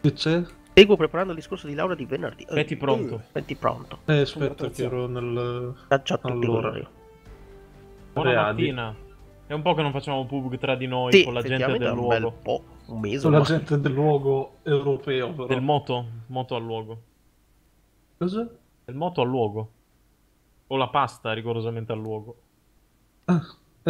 Che c'è? Seguo preparando il discorso di laurea di venerdì. Metti pronto. Metti pronto. Aspetta che ero nel... Già tutti Allora. con Buona Reali. mattina. È un po' che non facciamo pubblic tra di noi Sì, con la gente effettivamente del è un bel luogo. po'. Un mese. Sono la ormai. gente del luogo europeo, però. Del moto? Moto al luogo. Cosa? Del moto al luogo. O la pasta rigorosamente al luogo. Ah,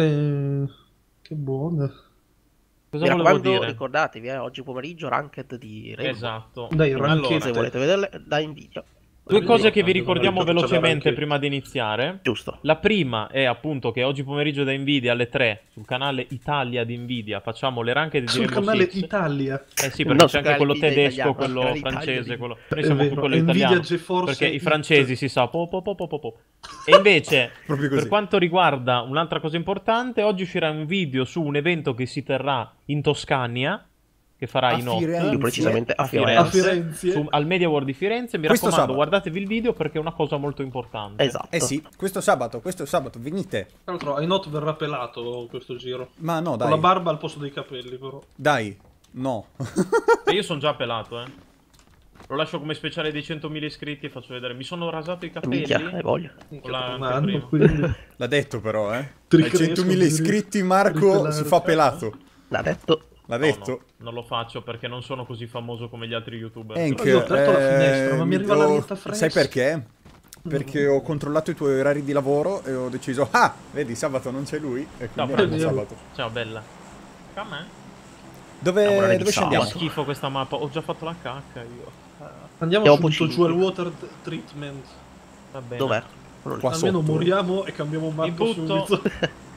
che buona. Cosa Mi volevo raccomando, dire? ricordatevi, oggi pomeriggio Ranked di Rainbow. Esatto. Dai, Allora, Ranked. Se volete vederle, da Nvidia. due cose che vi Quando ricordiamo non facciamo velocemente Ranked. prima di iniziare. Giusto. La prima è appunto che oggi pomeriggio da Nvidia alle 3 sul canale Italia di Nvidia facciamo le ranked di Sul Rainbow canale Six. Italia. Eh sì, No, perché c'è sul anche canale quello Nvidia tedesco, italiano, quello sul canale francese, Italia. quello... Noi È siamo vero, con quello Nvidia italiano. GeForce Perché i It. francesi si sa po. E invece, Proprio così. per quanto riguarda un'altra cosa importante, oggi uscirà un video su un evento che si terrà in Toscania, che farà A Inot, Firenze. Più precisamente a A Firenze. Firenze. al Media World di Firenze. Mi Questo raccomando, sabato. guardatevi il video perché è una cosa molto importante. Esatto. Eh sì, questo sabato, venite. Tra l'altro, Ainot verrà pelato questo giro. Ma no, Con dai. la barba al posto dei capelli, però. Dai, no. E io sono già pelato, Lo lascio come speciale dei 100.000 iscritti e faccio vedere. Mi sono rasato i capelli. Minchia, hai voglia. Con la Un anteprima. anno, quindi... L'ha detto però, Ai Ricresco, 100.000 iscritti Marco ripelare. si fa pelato. L'ha detto. L'ha No, detto. no, non lo faccio perché non sono così famoso come gli altri youtuber. Hank, Io ho aperto la finestra, ma mi arriva l'arietta fresca. Sai perché? Perché ho controllato i tuoi orari di lavoro e ho deciso, ah, vedi, sabato non c'è lui e Ciao, quindi Franco. andiamo sabato. Ciao, bella. Come? Dove Lavorare di Fa scendiamo? sabato. schifo questa mappa. Ho già fatto la cacca io. Andiamo Siamo subito un po' giù al cinque. water treatment. Va bene. Dov'è? Quello lì. Qua Almeno sotto. moriamo e cambiamo mappa Mi butto. subito.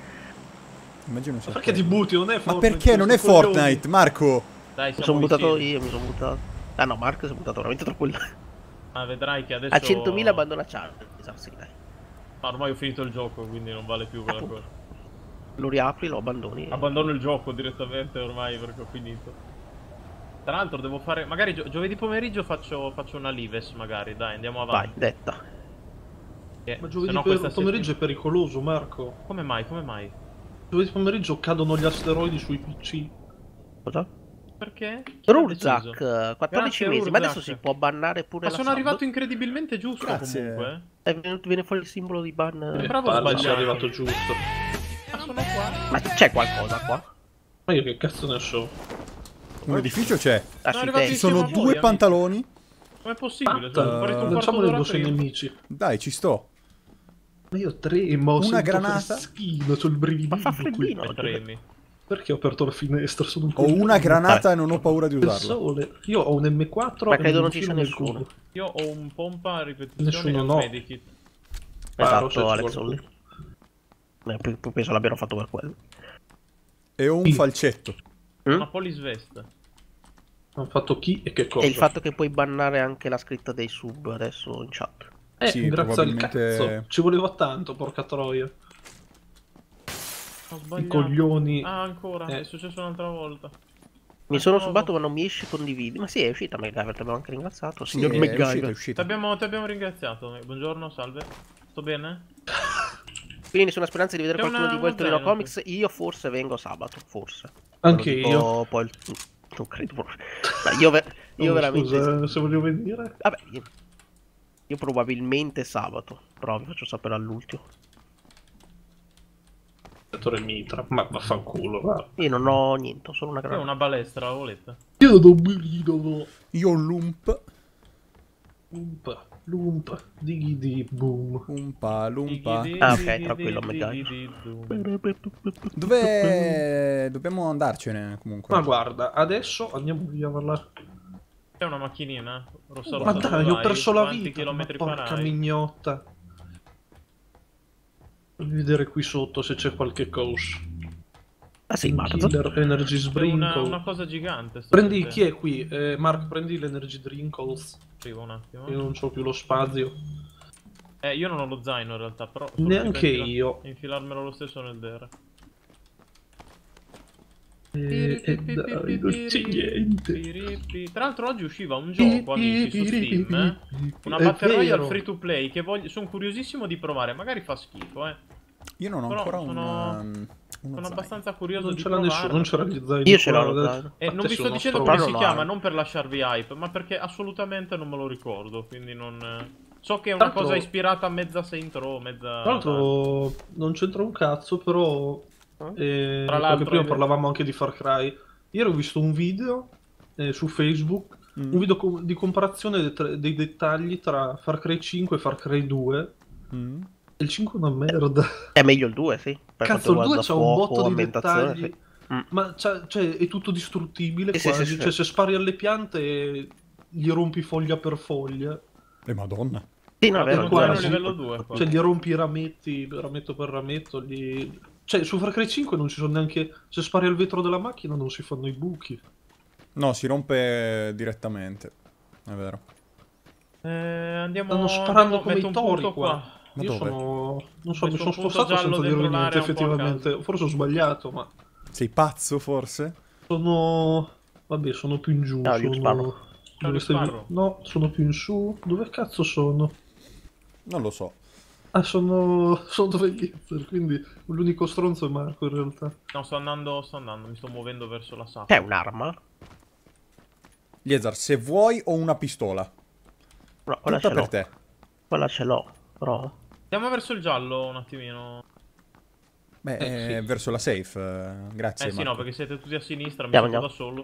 Immagino sia Ma perché ti butti? Non è Ma Fortnite, perché non è questo coglione. Fortnite, Marco? Dai, Mi siamo sono buttato vicini. io, mi sono buttato. Ah no, Marco si è buttato veramente troppo in là. Ah, vedrai che adesso... A 100.000 abbandona Charlie. Esatto, sì, dai. Ma ormai ho finito il gioco, quindi non vale più quella Appunto. cosa. Lo riapri, lo abbandoni. Abbandono il gioco direttamente ormai perché ho finito. Tra l'altro devo fare... Magari giovedì pomeriggio faccio una lives, magari. Dai, andiamo Vai, avanti. detta. Ma giovedì Sennò questa pomeriggio è pericoloso, Marco. Come mai? Come mai? Giovedì pomeriggio cadono gli asteroidi sui PC. Cosa? Perché? Chi l'ha Rurzak, deciso? 14 Grazie, mesi, ma adesso Rurzak. si può bannare pure Ma la sono sub? arrivato incredibilmente giusto Grazie. comunque. Viene fuori il simbolo di ban. Bravo, Palle, sbagliato. sei arrivato giusto. Ma sono qua. Ma c'è qualcosa qua? Ma io che cazzo ne so? Un edificio c'è. Ah, Sono sui arrivati testi. Ci sono insieme a voi, due amici. pantaloni. Com'è possibile? Fatta. Sono sparito un quarto Lanciamo le d'ora addosso ai prima. nemici. Dai, ci sto. Ma io tremo, Una sento granata? freschino, c'ho il brividino Ma fa qui. freddino. E premi. Perché ho aperto la finestra? Sono un Ho una coglione. granata e non ho paura di Il usarla. sole. Io ho un M4 Ma e credo un non ci sia filo nel nessuno. culo. Io ho un pompa a ripetizione Nessuno, e un no. medikit. Sparo se Esatto, c'è Alex qualcuno. Olli. Penso l'abbiano fatto per quello. E ho un Sì. falcetto. Una polisvest. Hanno fatto chi e che cosa? E il fatto che puoi bannare anche la scritta dei sub adesso in chat. Sì, grazie al probabilmente- cazzo. Ci voleva tanto, porca troia. Ho I sbagliato. coglioni. Ah, ancora. Eh. È successo un'altra volta. Mi sono Nuovo. subato ma non mi esci condividi. Ma sì, è uscita MacGyver, ti abbiamo anche ringraziato. Sì, Signor è uscita, è MacGyver. Ti uscita. abbiamo ringraziato. Buongiorno, salve. Sto bene? Quindi nessuna speranza di vedere C'è qualcuno di voi al uno Torino zaino Comics. Io forse vengo sabato, forse. Anche Ve lo io. dico Poi non credo proprio. Ma io Oh, veramente. Scusa, se voglio venire. Vabbè, io probabilmente sabato. Però vi faccio sapere all'ultimo. Settore Mitra. Ma vaffanculo, va. Io non ho niente, ho solo una Io ho granata. una balestra, la volete? Io do un brivido. Io ho lump. Lumpa, lumpa, dighi di boom. Lumpa, lumpa. Ah, ok, tranquillo, MacGyver. Dove dobbiamo andarcene comunque? Ma guarda, adesso andiamo via a parlare. C'è una macchinina? Rossa Ma rossa, dai, dove ho vai? perso la Quanti vita. Ma chilometri porca farai? mignotta. Voglio vedere qui sotto se c'è qualche cosa. Ah sì, Marzot. Killer Energy C'è una Sprinkle. cosa gigante. sto Prendi, vedendo. chi è qui? Mark, prendi l'Energy Drinkles. Arrivo un attimo. Io non ho più lo spazio. Io non ho lo zaino in realtà, però... solo Neanche per io. Infilarmelo lo stesso nel DR. E dai, non c'è niente. Tra l'altro oggi usciva un gioco, amici, su Steam, una È Battle Royale vero. free to play che sono curiosissimo di provare, magari fa schifo, Io non ho Però ancora sono- Uno Sono zaino. abbastanza curioso Non di ce l'ha nessuno, provarlo. non c'era gli zaini. Io ce l'ho qua, lo adesso. zaino. E Ma non te vi sei sto uno dicendo stronzo. come si Però no. chiama, non per lasciarvi hype, ma perché assolutamente non me lo ricordo, quindi non... So che è Tra una cosa l'altro- ispirata a mezza Saint Row, mezza... Tra l'altro non c'entra un cazzo, però Tra perché l'altro, prima hai parlavamo anche di Far Cry. Ieri ho visto un video su Facebook, Mm. un video di comparazione dei dettagli tra Far Cry 5 e Far Cry 2. Mm. Il 5 è una merda. È meglio il 2, sì. Per Cazzo, il quanto 2 riguarda c'ha un botto fuoco, di ambientazione, dettagli. sì. Mm. Ma cioè, è tutto distruttibile Sì, sì, quasi. sì, sì. Cioè, se spari alle piante gli rompi foglia per foglia. Madonna. Sì, no, è vero. non qua, c'è sì. livello 2 qua. Cioè, gli rompi i rametti, rametto per rametto. Cioè, su Far Cry 5 non ci sono neanche... Se spari al vetro della macchina non si fanno i buchi. No, si rompe direttamente. È vero. Andiamo... Stanno sparando andiamo- come metto i un tori punto qua. Ma Io dove? sono... Non so, mi Messo sono un punto spostato giallo senza dirvi dentro niente, l'area un po' a effettivamente. Forse ho sbagliato, ma... Sei pazzo, forse? Sono... Vabbè, sono più in giù. No, Luke Sparrow. Sono... Ciao, Dove Luke stai... Sparrow. No, sono più in su. Dove cazzo sono? Non lo so. Ah, sono dove Gizzer, quindi l'unico stronzo è Marco in realtà. No, sto andando, mi sto muovendo verso la C'è sala. un'arma? Liezar, se vuoi ho una pistola. No, quella Tutta ce per l'ho. te. Quella ce l'ho, però... Andiamo verso il giallo un attimino. Beh, sì. verso la safe. Grazie, Sì, no, Marco. perché siete tutti a sinistra, mi Andiamo, sento da solo.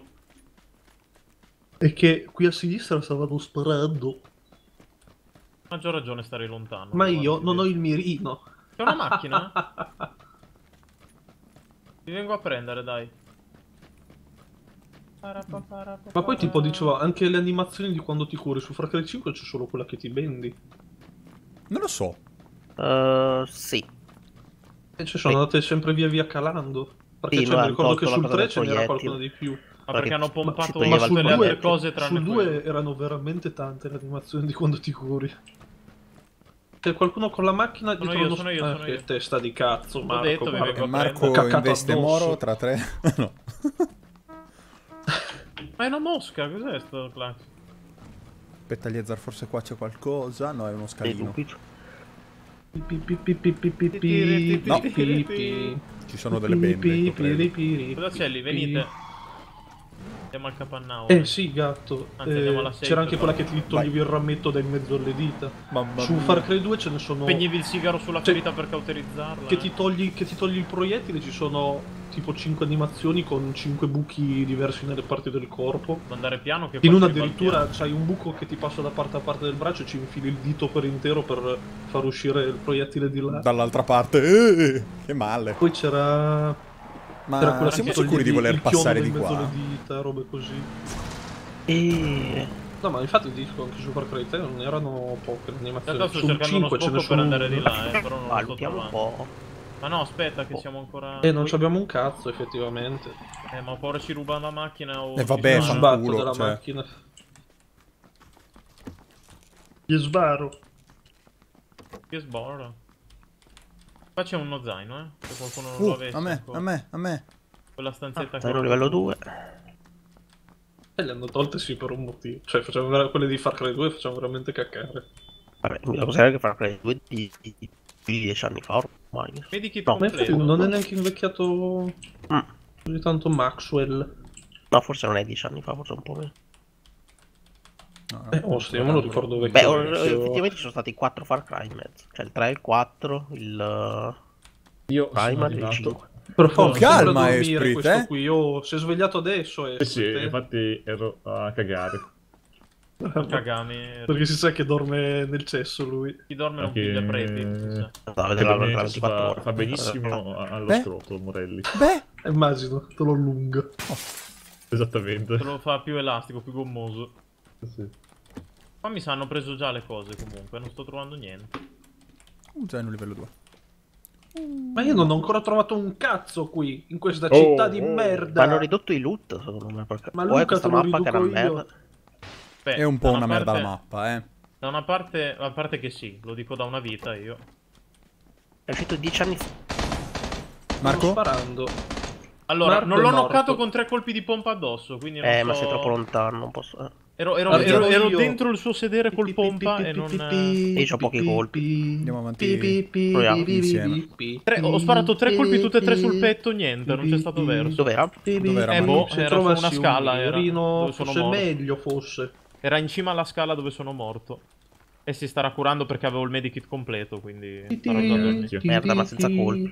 E che qui a sinistra stavano sparando. Maggior ragione stare lontano. Ma io guardi, non ho vedi. il mirino. C'è una macchina? Ti vengo a prendere, dai. Ma poi tipo dicevo, anche le animazioni di quando ti curi su Far Cry 5 c'è solo quella che ti bendi. Non lo so. Sì. E ci sono andate sempre via via calando. Perché Sì, cioè, ma mi ricordo hanno che tolto sul la 3 cosa ce del n'era proiettile. qualcuno di più. Ma perché hanno si pompato toglieva Ma tutte sul le altre 2, cose tranne sul quello. 2 erano veramente tante le animazioni di quando ti curi. C'è qualcuno con la macchina Sono dietro io, uno... sono io, sono che io. testa di cazzo, Marco. detto, vi guarda. vengo a Marco Caccato investe addosso. Moro tra tre. No. Ma è una mosca, cos'è sto clacks? Aspetta, Liezar, forse qua c'è qualcosa. No, è uno Nei scalino. dubbi. No. Ci Ci sono delle bende. ecco, prego. Cosa c'è lì? Venite. Andiamo al capannao. Sì, gatto. Anzi, andiamo alla C'era anche safe, quella che ti toglievi il rametto da in mezzo alle dita. Mamma Su mia. Far Cry 2 ce ne sono... Spegnevi il sigaro sulla Cioè, ferita per cauterizzarla. Che ti togli il proiettile, ci sono tipo 5 animazioni con 5 buchi diversi nelle parti del corpo. Andare piano che In poi una ci va addirittura piano. c'hai un buco che ti passa da parte a parte del braccio e ci infili il dito per intero per far uscire il proiettile di là. Dall'altra parte. Che male. Poi c'era Ma quella siamo che sicuri di toglievi voler il chiodo passare in di mezzo qua? alle dita, robe così. E... No, ma infatti dico anche su Far Cry 3 non erano poche le In animazioni. realtà sto Su cercando uno 5 ce ne sbocco per sono andare di una. là, però non lo sto Valutiamo un trovando. po'. Ma no, aspetta che siamo ancora... E non ci abbiamo un cazzo, effettivamente. Ma ora ci rubano la macchina o... E vabbè, ci Mi fa- sparano. sbatto fanculo, dalla cioè. macchina. Gli sbaro. Che sborra. Qua c'è uno zaino, se qualcuno non lo avesse. A me, ancora. a me. Quella stanzetta Zaino livello 2. E le hanno tolte sì per un motivo. Cioè, quelle di Far Cry 2 facciamo veramente caccare. Vabbè, mi considerare che Far Cry 2 di 10 anni fa ormai. Vedi che No, Ma infatti completo. non è neanche invecchiato Mm. così tanto Maxwell. No, forse non è 10 anni fa, forse un po' meno. Ostia, io me lo ricordo Beh, vecchio. effettivamente ci sono stati 4 Far Cry in mezzo. Cioè il 3, il 4, il Io sono Primal e il arrivato. 5. Per forza, calma, sembra dormire Esprit, questo eh? qui. Io si è svegliato adesso e Sì, infatti ero a cagare. Kagami. perché si sa che dorme nel cesso lui. Chi dorme non Perché- piglia preti. si sa. No, Che vedrà la bene, 24 ore. fa benissimo allo Beh. scroto, Morelli. Beh, Immagino, te lo allunga. Esattamente. Te lo fa più elastico, più gommoso. Sì. Qua mi sa hanno preso già le cose comunque, non sto trovando niente. un zaino livello 2. Ma io non ho ancora trovato un cazzo qui, in questa Oh, città di oh. merda. Ma hanno ridotto i loot, secondo me. Perché... Ma o Luca, è questa te lo mappa che era riduco io. merda. Beh, È un po' da una merda parte- la mappa, eh. Da una parte, a parte che sì, lo dico da una vita io. È uscito 10 anni fa. Stanno Marco? sparando. Allora, Marco non è l'ho morto. knoccato con 3 colpi di pompa addosso, quindi non so... Ma sei troppo lontano, non posso... Ero io. dentro il suo sedere col pompa e non... Io c'ho pochi colpi. Andiamo avanti. Proviamo insieme. Ho sparato 3 colpi tutti e 3 sul petto, niente, non c'è stato verso. Dov'era? Dov'era? boh, Se era su trovassi una scala, un era, mirino, dove sono fosse morto. meglio, fosse. Era in cima alla scala dove sono morto. E si starà curando perché avevo il medikit completo, quindi... sarò già dormito. Merda, ma senza colpi.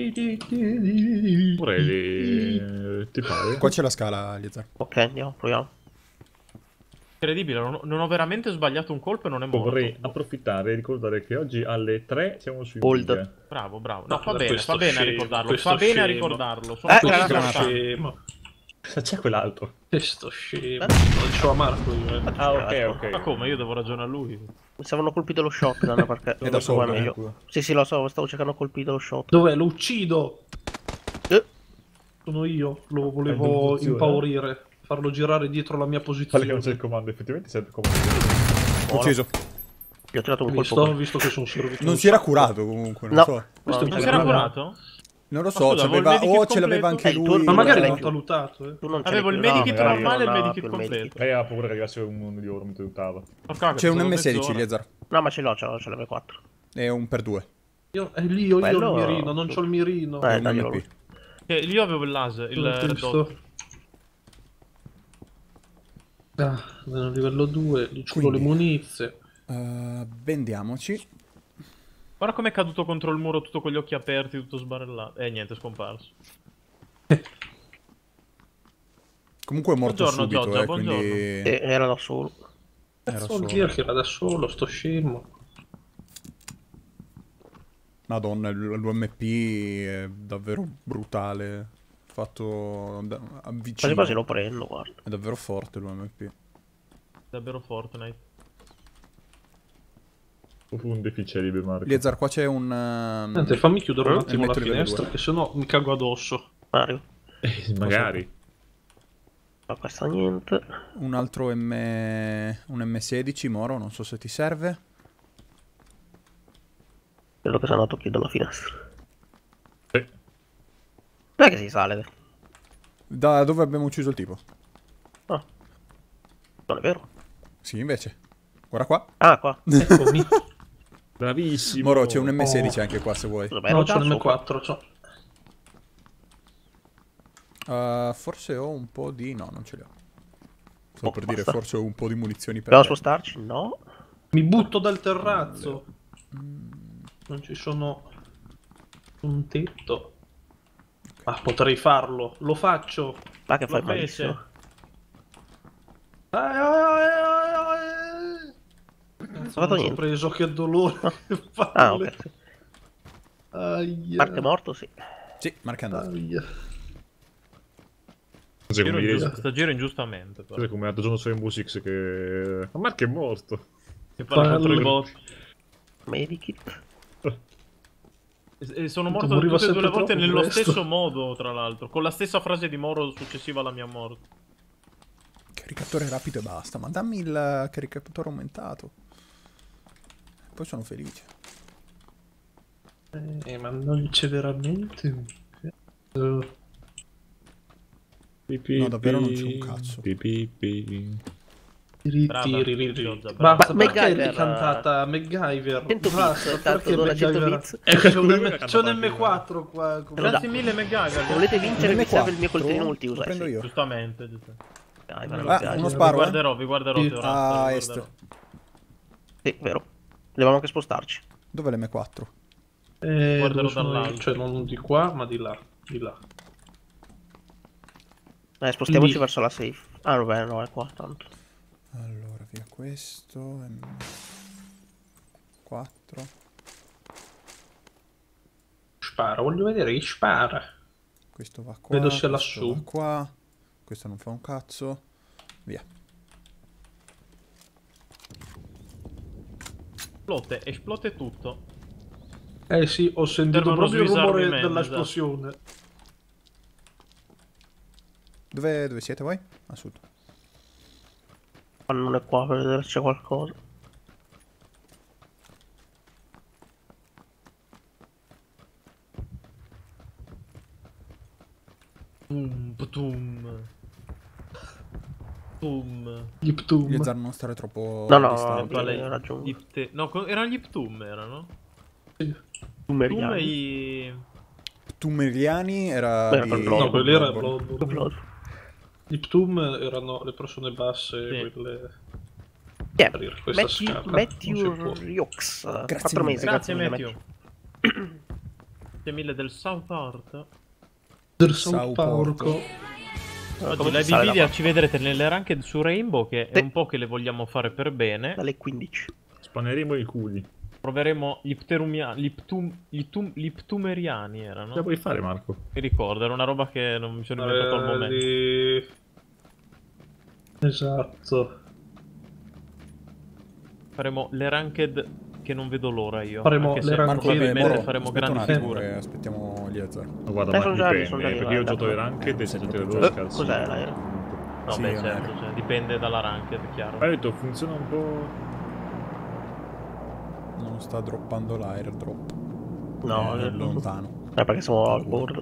Vorrei... Ti pare? Qua c'è la scala, Liezar. Ok, andiamo, proviamo. Incredibile, non ho veramente sbagliato un colpo e non è morto. Vorrei approfittare e ricordare che oggi alle 3 siamo su Hold. Nvidia. Bravo, bravo. No, No, fa per bene, questo fa bene a scemo, ricordarlo. questo Fa bene a scemo. ricordarlo. Sono Era così una Questo importanti. scemo. C'è quell'altro. Questo scemo. Lo dicevo a Marco io. Ah, ok. Ma come? Io devo ragione a lui. Mi avevano colpito lo shotgun perché... È da solo solo, meglio. Sì, sì, lo so, stavo cercando colpito lo shotgun. Dov'è? Lo uccido! Sono io. Lo volevo L'induzione? impaurire. Farlo girare dietro la mia Quale che posizione. non c'è il comando, effettivamente serve il comando. Ucciso. Gli ho tirato un colpo. Visto che sono servito. Non un si era sacco. curato comunque, non No. so. Questo è Non un si era programma. curato? Non lo Ma so, scusa, avevo il c'aveva... medikit ce l'aveva completo. anche Il lui. turno- Ma magari Non l'hanno ce talutato, Tu non ce Avevo l'hai il più. medikit No, magari normale e il non ho medikit più completo. Lei ha paura che arrivasse uno di loro mentre aiutava. C'è un M16, Liezar. No, ma ce l'ho, c'è l'M4. È un per 2. Io ho Quello- il mirino, non c'ho il mirino. È un daglielo MP. lui. Io avevo il laser, il red dot. Giusto. Ah, sono a livello 2, gli ciulo le Quindi. munizie. Vendiamoci. Guarda com'è caduto contro il muro tutto con gli occhi aperti, tutto sbarellato. Niente, è scomparso. Comunque è morto Buongiorno, subito, Giorgia, quindi... buongiorno. Era da solo. Era Cazzo vuol solo. dire che era da solo, sto scemo. Madonna, l'UMP è davvero brutale. Fatto Quasi vicino. quasi lo prendo, guarda. È davvero forte l'UMP. Davvero Fortnite. Fu un deficit di Marco. Liezar, qua c'è un... Niente, fammi chiudere un attimo la metto livello finestra, 2. che sennò mi cago addosso. Mario. Magari. Ma questa niente. Un altro un M16, Moro, non so se ti serve. Quello che si è andato qui dalla finestra. Sì. Non è che si sale. Da dove abbiamo ucciso il tipo? Ah. Non è vero. Sì, invece. Guarda qua. Ah, qua. Eccomi. Bravissimo. Moro, c'è un M16 anche qua se vuoi. Dov'è? No, Ero c'ho già sopra. l'M4, c'ho. Forse ho un po' di... No, non ce li ho. Sto Oh, per dire, basta. forse ho un po' di munizioni per Dobbiamo te. spostarci? No. Mi butto dal terrazzo. Non ci sono un tetto. Ma potrei farlo. Lo faccio. Va che fai Lo malissimo. fece. Non fatto ho niente. preso, che dolore. Che palle. Ah, ok. Sì. Aia. Marco è morto, sì. Sì, Marco è andato. Aia. Sta giro ingiustamente. Però. Cos'è come l'altro giorno su Rainbow Six che... Ma Marco è morto. Si parla contro Palle. i bot. Medikit. E sono morto Moriva tutte e due le sempre volte troppo nello presto. stesso modo, tra l'altro. Con la stessa frase di Moro successiva alla mia morte. Caricatore rapido e basta. Ma dammi il caricatore aumentato. Poi sono felice. Ma non c'è veramente. No, davvero non c'è un cazzo. Brava, Ritiri. Giorgia, Basta, Ma perché MacGyver, l'hai cantata MacGyver? 100 Basta, bits, tanto perché dura 100 MacGyver? bits. C'è un M4 qua. Lo Grazie dà. mille, MacGyver. Se volete vincere mi M4, serve il mio coltellino lo multiuso. prendo io. Giustamente, giustamente. Dai, me Ah, uno sparo, Vi guarderò, Sì. Teorazzo, A vi est. guarderò. Sì, vero. Dobbiamo anche spostarci. Dov'è l'M4? Guarderò Dove sono io? dall'alto. Cioè non di qua, ma di là. Di là. Spostiamoci Lì. verso la safe. Ah, vabbè, no, è qua, tanto. Allora, via questo. M4. Spara, voglio vedere chi spara. Questo va qua. Vedo sia questo lassù. va qua. Questo non fa un cazzo. Via. Esplode tutto. Eh sì, ho sentito Servono proprio il Swiss rumore Army Man, dell'esplosione. Dove siete voi? A sud. Ma non è qua per vedere se c'è qualcosa. Putum. Pum. Gli Ptum. Liezar non stare troppo No, no, distante. vale, hai ragione. No, erano gli Ptum, erano? Ptum e Numeriani. i... Ptumeriani era Beh, di... per No, quelli era Bloodborne. Bloodborne. Blood. Gli Ptum erano le persone basse, Sì. quelle... Yeah. Per questa scala, non Matthew si può. Riox. Grazie 4 mille. mesi. Grazie mille, Matthew. Grazie mille del South Art. Del Sao South Porco. Oggi Come la si sale da Nvidia qua? ci vedrete nelle ranked su Rainbow, che è Sì. un po' che le vogliamo fare per bene. Dalle 15. Spaneremo i culi. Proveremo gli gli Ptumeriani erano. Cosa vuoi fare, Marco? Mi ricordo, era una roba che non mi sono inventato al momento. Esatto. Faremo le ranked che non vedo l'ora io. Faremo anche le se ranked- Marco, probabilmente Moro, faremo aspetta un grandi attimo figure. che aspettiamo Liezar. Ma guarda, Sono ma già lì, dipende, sono già lì, perché io ho guarda. giocato le ranked e Sei siete proprio loro già- scarsi. Cos'è l'aereo? No, Sì, beh, è un certo, aereo. cioè, dipende dalla ranked, chiaro. Hai detto, funziona un po'... Non sta droppando l'airdrop. No, È lontano. perché siamo al board.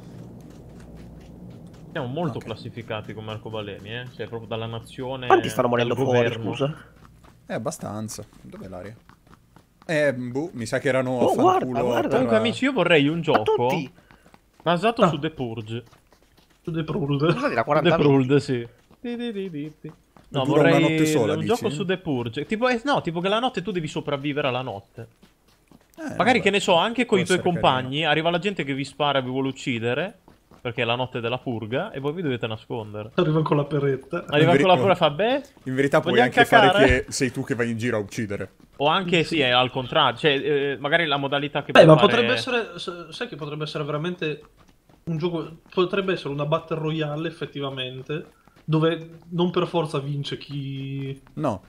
Siamo molto Ok. classificati come arcobaleni, Cioè, proprio dalla nazione. Quanti stanno morendo dal fuori, governo. scusa? Abbastanza. Dov'è l'aria? Boh, mi sa che erano Oh, a guarda, fanculo guarda. per- Comunque, amici, io vorrei un Ma gioco tutti! basato Ah. su The Purge. Su The Prud. Scusate, da The 40 Purge, sì. No, Dura vorrei una notte sola, un dici? gioco su The Purge. Tipo, no, tipo che la notte tu devi sopravvivere alla notte. Magari, vabbè. che ne so, anche con i Può tuoi essere compagni, arriva la gente che vi spara e vi vuole uccidere, perché è la notte della purga, e voi vi dovete nascondere. Arriva con la peretta. Arriva con la veri- purga e fa, beh... In verità puoi vogliamo anche fare cacare? che sei tu che vai in giro a uccidere. O anche, sì, è al contrario. Cioè, magari la modalità che Ma puoi fare potrebbe è- essere... Sai che potrebbe essere veramente un gioco... Potrebbe essere una Battle Royale, effettivamente, dove non per forza vince chi... No.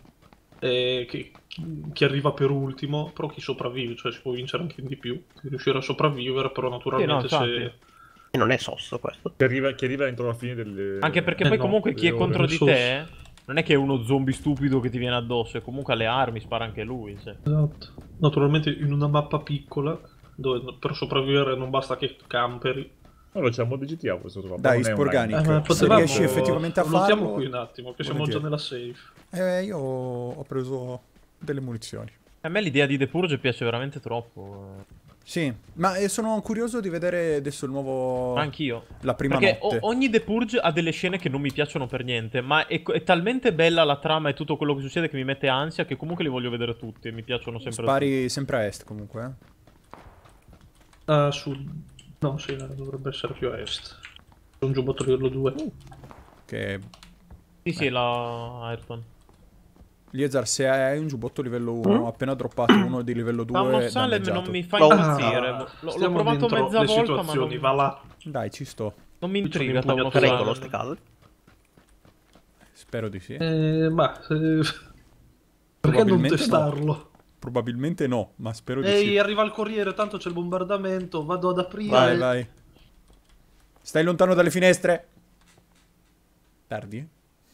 chi arriva per ultimo, però chi sopravvive, cioè si può vincere anche di più, di riuscire a sopravvivere, però naturalmente Sì, no, se... infatti. E non è sosso questo. Che arriva entro la fine delle... Anche perché poi no, comunque chi è ore. contro di So- te non è che è uno zombie stupido che ti viene addosso, è comunque alle armi, spara anche lui. Sì. Esatto. Naturalmente in una mappa piccola, dove per sopravvivere non basta che camperi. No, c'è un mod di GTA questo qua. Dai, non è Sporganic. online. Se riesci effettivamente a Notiamo farlo... qui un attimo, che siamo già volentieri. nella safe. Io ho preso delle munizioni. A me l'idea di The Purge piace veramente troppo. Sì, ma sono curioso di vedere adesso il nuovo... Anch'io. La prima Perché notte. ogni The Purge ha delle scene che non mi piacciono per niente, ma è talmente bella la trama e tutto quello che succede che mi mette ansia che comunque li voglio vedere tutti e mi piacciono sempre tutti. Spari sempre a est comunque, eh. A sud. No, sì, dovrebbe essere più a est. C'è un giubbotto livello 2. Che... Sì, sì, la Ayrton. Liezar, se hai un giubbotto livello 1, appena droppato uno di livello 2, Ma uno Salem danneggiato. non mi fa Oh. impazzire. L'ho Stiamo provato dentro mezza le volta, ma situazioni, non, va là. Dai, ci sto. non mi intriga Sono Town of impugnato Regolo Salem. ste case. Spero di sì. Perché non Probabilmente testarlo? Probabilmente no, ma spero di Ehi, sì. arriva il corriere, tanto c'è il bombardamento, vado ad aprire. Vai, vai. Stai lontano dalle finestre. Tardi?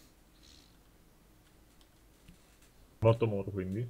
Morto Moro, quindi.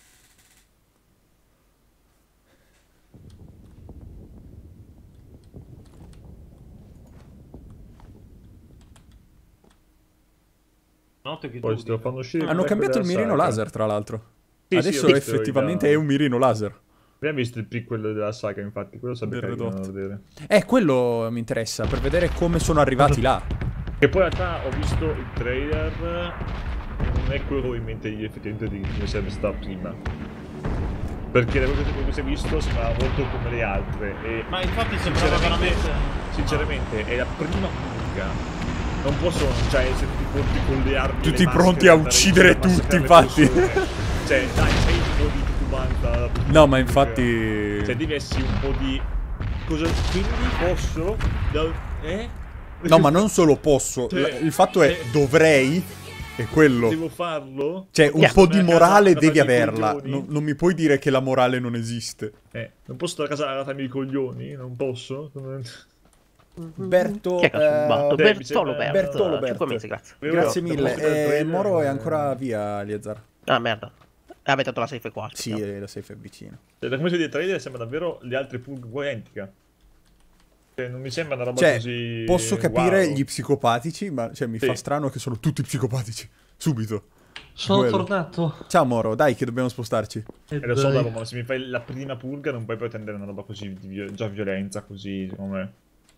Notte che Poi tu se lo dica. fanno uscire... Hanno come cambiato il quella mirino saga. laser, tra l'altro. Sì, sì, Adesso ho visto effettivamente il- è un mirino laser. Abbiamo visto il prequel della saga, infatti, quello sarebbe Del carino da Red Hot. vedere. Quello mi interessa, per vedere come sono arrivati là. E poi in realtà ho visto il trailer e non è quello che ho in mente io effettivamente di come sarebbe stata prima. Perché da quello che si è visto sembrava molto come le altre e Ma infatti sembrava veramente... sinceramente è la prima purga. Non possono, cioè, essere tutti pronti con le armi e Tutti le pronti maschere, a andare in uccidere giro massacrare tutti, le infatti. persone. Cioè, dai, sei un po' di titubanza. No, ma infatti... Cioè, devi essere un po' di... Cosa? Quindi posso... No, ma non solo posso. Cioè, Il fatto è dovrei. È quello. Devo farlo? Cioè, un Yeah. po' di morale devi Casa- averla. coglioni? Non mi puoi dire che la morale non esiste. Non posso stare a casa a ratarmi i coglioni? Non posso? Berto... Chi è che ha subato? Beh, mi Bertolo sembra- Bert. Bertolo Bert. 5 mesi, grazie. Grazie Dopo mille. il trailer, Moro è ancora via, Liezar. Ah, merda. Avete dato la safe qua. Sì, aspettiamo. la safe è vicino. Cioè, da come si vede il trailer sembra davvero le altre pug identica. Cioè, non mi sembra una roba Cioè, così... posso capire wow. gli psicopatici, ma cioè, mi Sì. fa strano che sono tutti psicopatici. Subito. Sono Quello. tornato. Ciao Moro, dai che dobbiamo spostarci. Lo so, Dai. Davo, ma se mi fai la prima purga non puoi pretendere una roba così di già violenza, così, secondo me.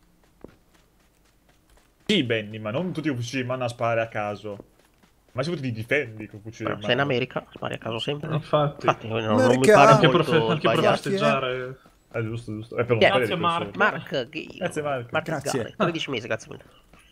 Sì, Benny, ma non tutti i fucili in mano a sparare a caso. Ma se tu ti difendi con fucili in mano. Sei in America, spari a caso sempre. Infatti. Infatti non mi America. pare Anche molto anche per sbagliato. festeggiare. Giusto, giusto. Per non Chi è? fare Grazie, le Mark. persone. Mark Gale. Grazie, Mark. Grazie. Gale. 13 mesi, grazie mille.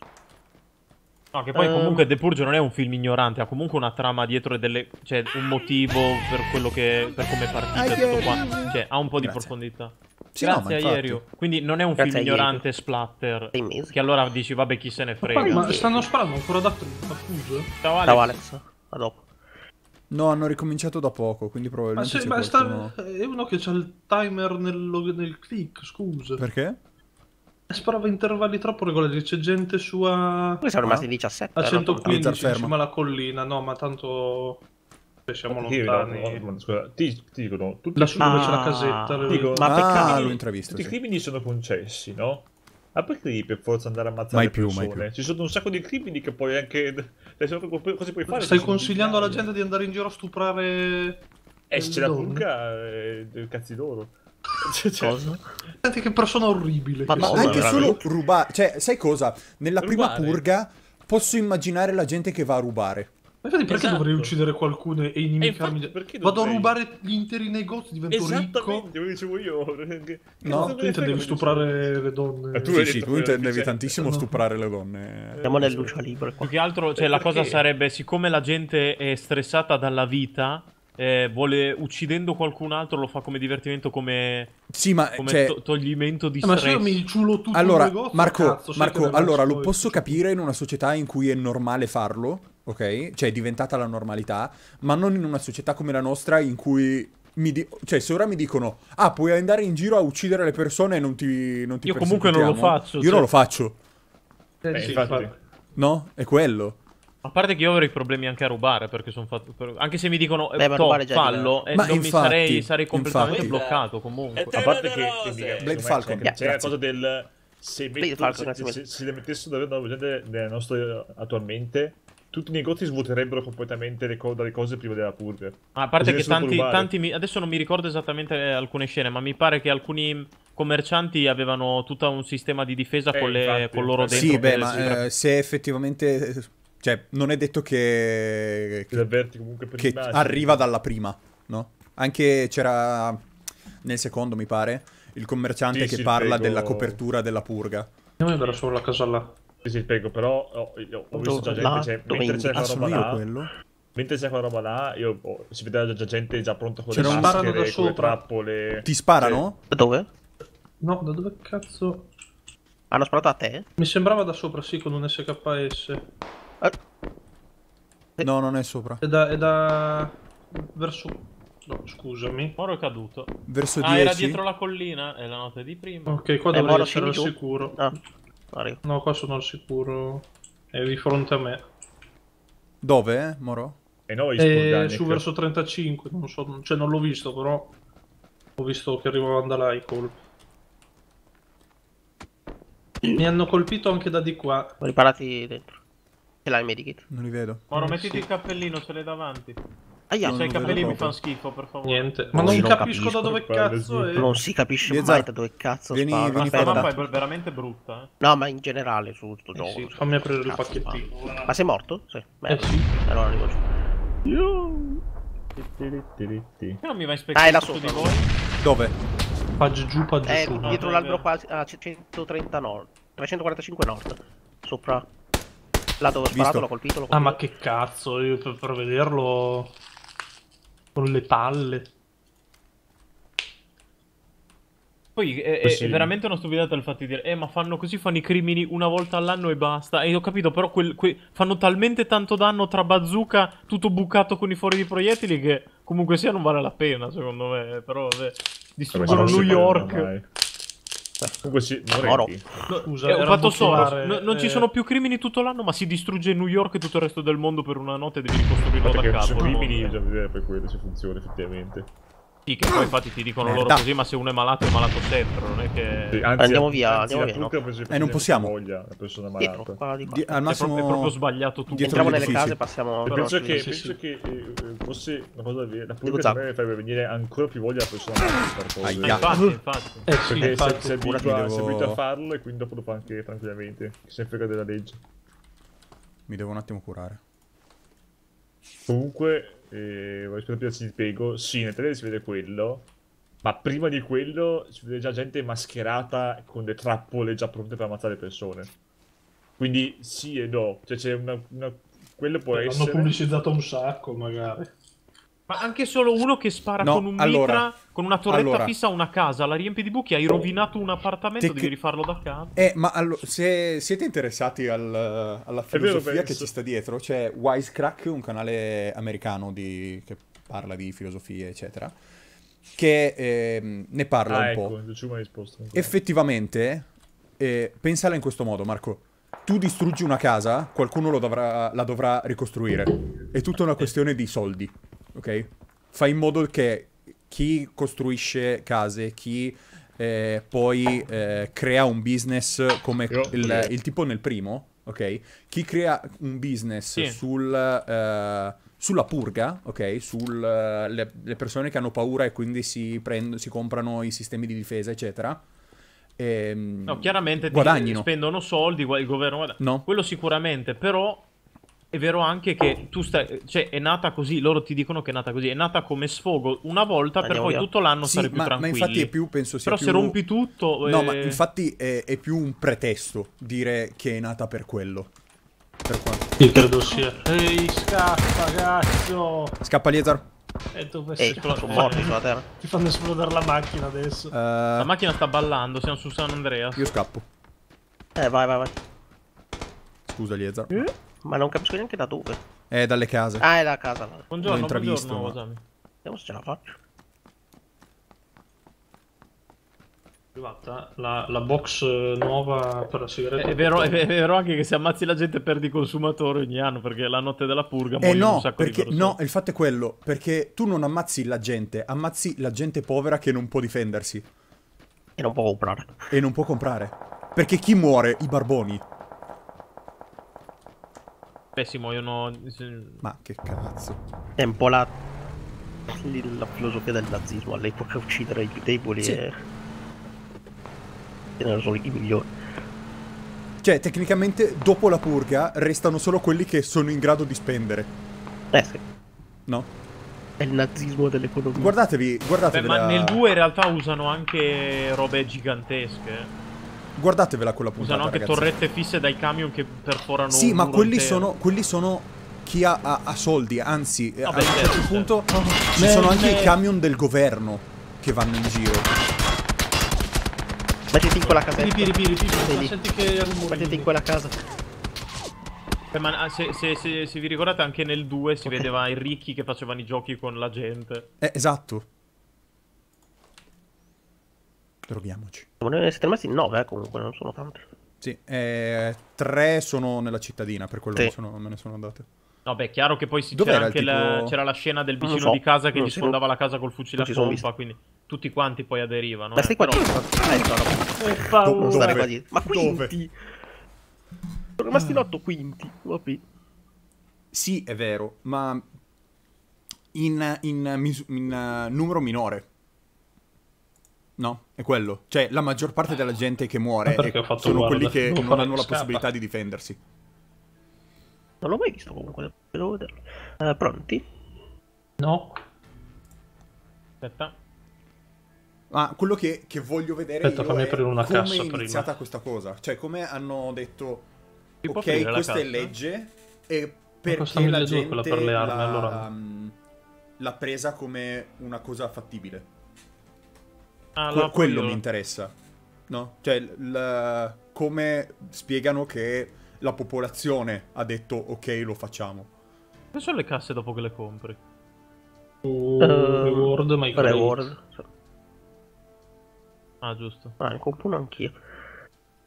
No, che poi comunque The Purge non è un film ignorante, ha comunque una trama dietro e cioè un motivo per quello che per come è partito e tutto qua. Cioè, ha un po' di Grazie. profondità. Sì, no, ma Grazie a infatti. Ierio. Quindi non è un Grazie film a Ierio. ignorante splatter. 6 mesi. Che allora dici, vabbè, chi se ne frega. Ma stanno sparando ancora da Fuse? Ciao Alex. Ciao Alex, a dopo. No, hanno ricominciato da poco, quindi Ma, probabilmente c'è ma qualcuno... è uno che c'ha il timer nel click, scusa. Perché? Sparava a intervalli troppo regolari, c'è gente su a Poi siamo rimasti 17. a 115 Blizzard fermo. insieme alla collina, no, ma tanto siamo Io, lontani. no, scusa, ti dicono, tutti Lassù dove c'è la Ah. casetta. Dico, Ma Ah, peccato. l'ho intravisto, tutti i sì. crimini sono concessi, no? Ma perché per forza andare a ammazzare Mai le più, persone? mai più. Ci sono un sacco di crimini che poi anche... Cosa puoi fare? Stai Ci sono consigliando alla migliaia. gente di andare in giro a stuprare Se c'è le la donne? purga, cazzi loro. Cosa? Senti che persona orribile. Ma che Ma no, sei. anche veramente. solo rubare... Cioè, sai cosa? Nella prima Rubare? purga posso immaginare la gente che va a rubare. Ma infatti perché Esatto. dovrei uccidere qualcuno e inimicarmi? infatti, perché Vado a dovrei? rubare gli interi negozi, divento ricco. Esattamente, lo dicevo io. No, Tu intendevi stuprare le donne. Tu Sì, hai sì, detto tu quello intendevi che tantissimo No. stuprare le donne. Siamo nel luce libero qua. Più che altro, cioè, la cosa Perché? sarebbe, siccome la gente è stressata dalla vita, vuole uccidendo qualcun altro, lo fa come divertimento, come Sì, ma cioè... toglimento di Ma se stress. io mi ciulo tutto Allora, il negozio, Marco, cazzo, sai Marco, che ne allora faccio lo poi? posso capire in una società in cui è normale farlo, ok? Cioè è diventata la normalità, ma non in una società come la nostra in cui cioè se ora mi dicono "Ah, puoi andare in giro a uccidere le persone e non ti Io comunque non lo perseguitiamo", faccio, Io cioè- non lo faccio, Sì, infatti. no? È quello. A parte che io avrei problemi anche a rubare, perché sono fatto... anche se mi dicono, Beh, ma "Toh, rubare già è fallo", Ma non infatti, sarei completamente infatti. bloccato comunque. A parte che Blade Falcon. c'è la Grazie. cosa del se, Blade Falcon, grazie mille. se le mettessero davvero la gente nella nostra attualmente, tutti i negozi svuoterebbero completamente dalle cose prima della purga. A parte Così che nessuno può rubare. adesso non mi ricordo esattamente alcune scene, ma mi pare che alcuni commercianti avevano tutto un sistema di difesa con infatti, loro infatti. dentro. Sì, beh, che ma se effettivamente cioè non è detto Ti avverti comunque che prima. arriva dalla prima, no? Anche c'era nel secondo, mi pare, il commerciante Sì, che sì, parla prego. della copertura della purga. Andiamo a vedere solo la casa là. Sì, sì, prego, però ho visto già Là, gente, cioè, dove mentre indica? c'è quella sono roba io là, quello? mentre c'è quella roba là, si vedeva già gente già pronta con le C'era un- sparano maschere, da con le sopra. trappole. Ti sparano? Da dove? No, da dove cazzo? Hanno sparato a te? Mi sembrava da sopra, sì, con un SKS. No, non è sopra. È da... verso... No, scusami. Moro è caduto. Verso Ah, era 10. dietro la collina, è la notte di prima. Ok, qua dovrei Moro, essere al scendi giù? sicuro. Ah, arrivo. No, qua sono al sicuro. È di fronte a me. Dove, Moro? E noi Su verso 35, non so, cioè non l'ho visto, però ho visto che arrivavano da là i colpi. Mi hanno colpito anche da di qua. Sono riparati dentro. Ce l'hai il medikit? Non li vedo. Moro, sì. mettiti il cappellino, ce l'hai davanti. Aia, No, Se i non cappellini vedo mi proprio. fanno schifo, per favore. Niente. Ma Oh, non io non capisco capisco da dove per cazzo è. non si capisce Blizzard. mai da dove cazzo Vieni- spara. vieni Questa Aspetta. mappa è veramente brutta, No, ma in generale su sto gioco. Sì, fammi aprire il Cazzo, pacchettino. Ma sei morto? Sì. Merda. sì. Allora arrivo giù. Perché non mi va in Ah, è là su di sopra. voi? Dove? Paggi giù, paggi su. Dietro no, l'albero è qua a 130 nord. 345 nord. Sopra. Là dove ho Visto. sparato l'ho colpito, l'ho colpito. Ah, ma che cazzo, io per vederlo con le palle. Poi è Sì. veramente una stupidata il fatto di dire ma fanno così, fanno i crimini una volta all'anno e basta. E ho capito, però fanno talmente tanto danno tra bazooka, tutto bucato con i fuori di proiettili, che comunque sia non vale la pena, secondo me. Però vabbè, distruggono New York. Comunque sì, Moro. No, Scusa, ho era fatto bocciolare, solo. Non ci sono più crimini tutto l'anno, ma si distrugge New York e tutto il resto del mondo per una notte e devi ricostruirlo da Perché capo. su il crimini mondo. già vedere per quello se funziona effettivamente. Sì, che poi infatti ti dicono loro Merda. così, ma se uno è malato sempre, non è che... Sì, anzi, Andiamo via, anzi, andiamo la via, Turca no? penso che non faccia possiamo. voglia la persona Dietro, malata. qua di qua. Al È massimo... proprio sbagliato tutto. dietro Entriamo gli nelle edifici. case, passiamo... E penso che, sì, penso sì. che fosse una cosa vera. La Dico Purga Zap. per me farebbe venire ancora più voglia alla persona malata di fare cose. Aia. Infatti. Sì, Perché infatti. si abitua, devo- si abitua a farlo e quindi dopo lo fa anche tranquillamente. Se ne frega della legge. Mi devo un attimo curare. Comunque, rispetto a Piazza di Pego, sì, nel trailer si vede quello. Ma prima di quello si vede già gente mascherata con le trappole già pronte per ammazzare persone. Quindi sì e no. Cioè c'è quello può L'hanno essere. pubblicizzato un sacco, magari. Ma anche solo uno che spara No, con un allora- mitra, con una torretta allora. fissa a una casa, la riempi di buchi, hai rovinato un appartamento, Tec- devi rifarlo da capo. Ma se siete interessati alla filosofia che penso. ci sta dietro, c'è Wisecrack, un canale americano che parla di filosofia, eccetera, che ne parla un Ecco, po'. non c'è una risposta. Effettivamente, pensala in questo modo, Marco. Tu distruggi una casa, qualcuno la dovrà ricostruire. È tutta una questione di soldi, ok? Fai in modo che chi costruisce case, chi poi crea un business come il tipo nel primo, ok? Chi crea un business Sì. sulla purga, ok? Le persone che hanno paura e quindi si comprano i sistemi di difesa, eccetera. No, chiaramente guadagnino. spendono soldi, il governo guadagna. No. Quello sicuramente, però è vero anche che tu stai... Cioè, è nata così, loro ti dicono che è nata così, è nata come sfogo una volta per Andiamo poi via. tutto l'anno Sì, stare più ma tranquilli. infatti è più, penso sia Però più... se rompi tutto... No, ma infatti è più un pretesto dire che è nata per quello. Per quanto... Io credo sia. Ehi, scappa, cazzo! Scappa Liezar. E dove Ehi, sono morti sulla terra. Ti fanno esplodere la macchina adesso. La macchina sta ballando, siamo su San Andreas. Io scappo. Vai. Scusa Liezar. Ma non capisco neanche da dove. È dalle case. Ah, è la casa. Là. Buongiorno, L'ho intravisto, buongiorno, ma- Osami. Vediamo se ce la faccio. È arrivata la box nuova per la sigaretta. È vero anche che se ammazzi la gente perdi consumatori ogni anno, perché la notte della purga muoiono No, un sacco di perché persone. no, il fatto è quello. Perché tu non ammazzi la gente, ammazzi la gente povera che non può difendersi E non può comprare. e non può comprare. Perché chi muore? I barboni. Beh, si muoiono... Ma che cazzo. È un po' la filosofia del nazismo. All'epoca uccidere i più deboli Sì. e tenere solo i migliori. Cioè, tecnicamente, dopo la purga, restano solo quelli che sono in grado di spendere. Sì. No? È il nazismo dell'economia. Guardatevi Beh, ma nel 2 in realtà usano anche robe gigantesche. Guardatevela quella puntata, Usano anche ragazzi. torrette fisse dai camion che perforano Sì, un ma muro quelli intero. sono chi ha soldi, anzi, a un beh, certo certo, punto ci sono anche i camion del governo che vanno in giro. Mettiti in quella casetta. Ripiri, Vedi? senti che rumori. Mettiti in quella casa. Ma se vi ricordate anche nel 2 si vedeva i ricchi che facevano i giochi con la gente. Esatto. Droviamoci. Ne siete rimasti in 9, comunque, non sono tanti. Sì, 3 sono nella cittadina, per quello Sì. me ne sono andate. No, beh, è chiaro che poi Dov'era c'era il anche tipo- c'era la scena del Non vicino so, di casa che non gli si- sfondava la casa col fucile non a si sono pompa, visti. quindi tutti quanti poi aderivano. Ma stai qua Però- dietro. No. paura. Non stare Dove? qua dietro. Ma Dove? quinti. Sono rimasti in 8 quinti. Vabbè. Sì, è vero, ma in numero minore. No, è quello. Cioè, la maggior parte della gente che muore Ma perché ho fatto sono guarda, quelli che devo non fare hanno la scappa. possibilità di difendersi. Non l'ho mai visto comunque. Devo vederlo. Pronti? No? Aspetta. Ma quello che voglio vedere Aspetta, io fammi è aprire una come cassa è iniziata prima. questa cosa. Cioè, come hanno detto, Si può ok, aprire la questa è cassa? legge, e costa perché la 1200 gente quella per le armi, allora. l'ha presa come una cosa fattibile. Ah, la Quello io. mi interessa, no? Cioè, come spiegano che la popolazione ha detto ok, lo facciamo. Dove sono le casse dopo che le compri? Reward, ma i crediti. Reward. Ah, giusto. Ne compro uno anch'io.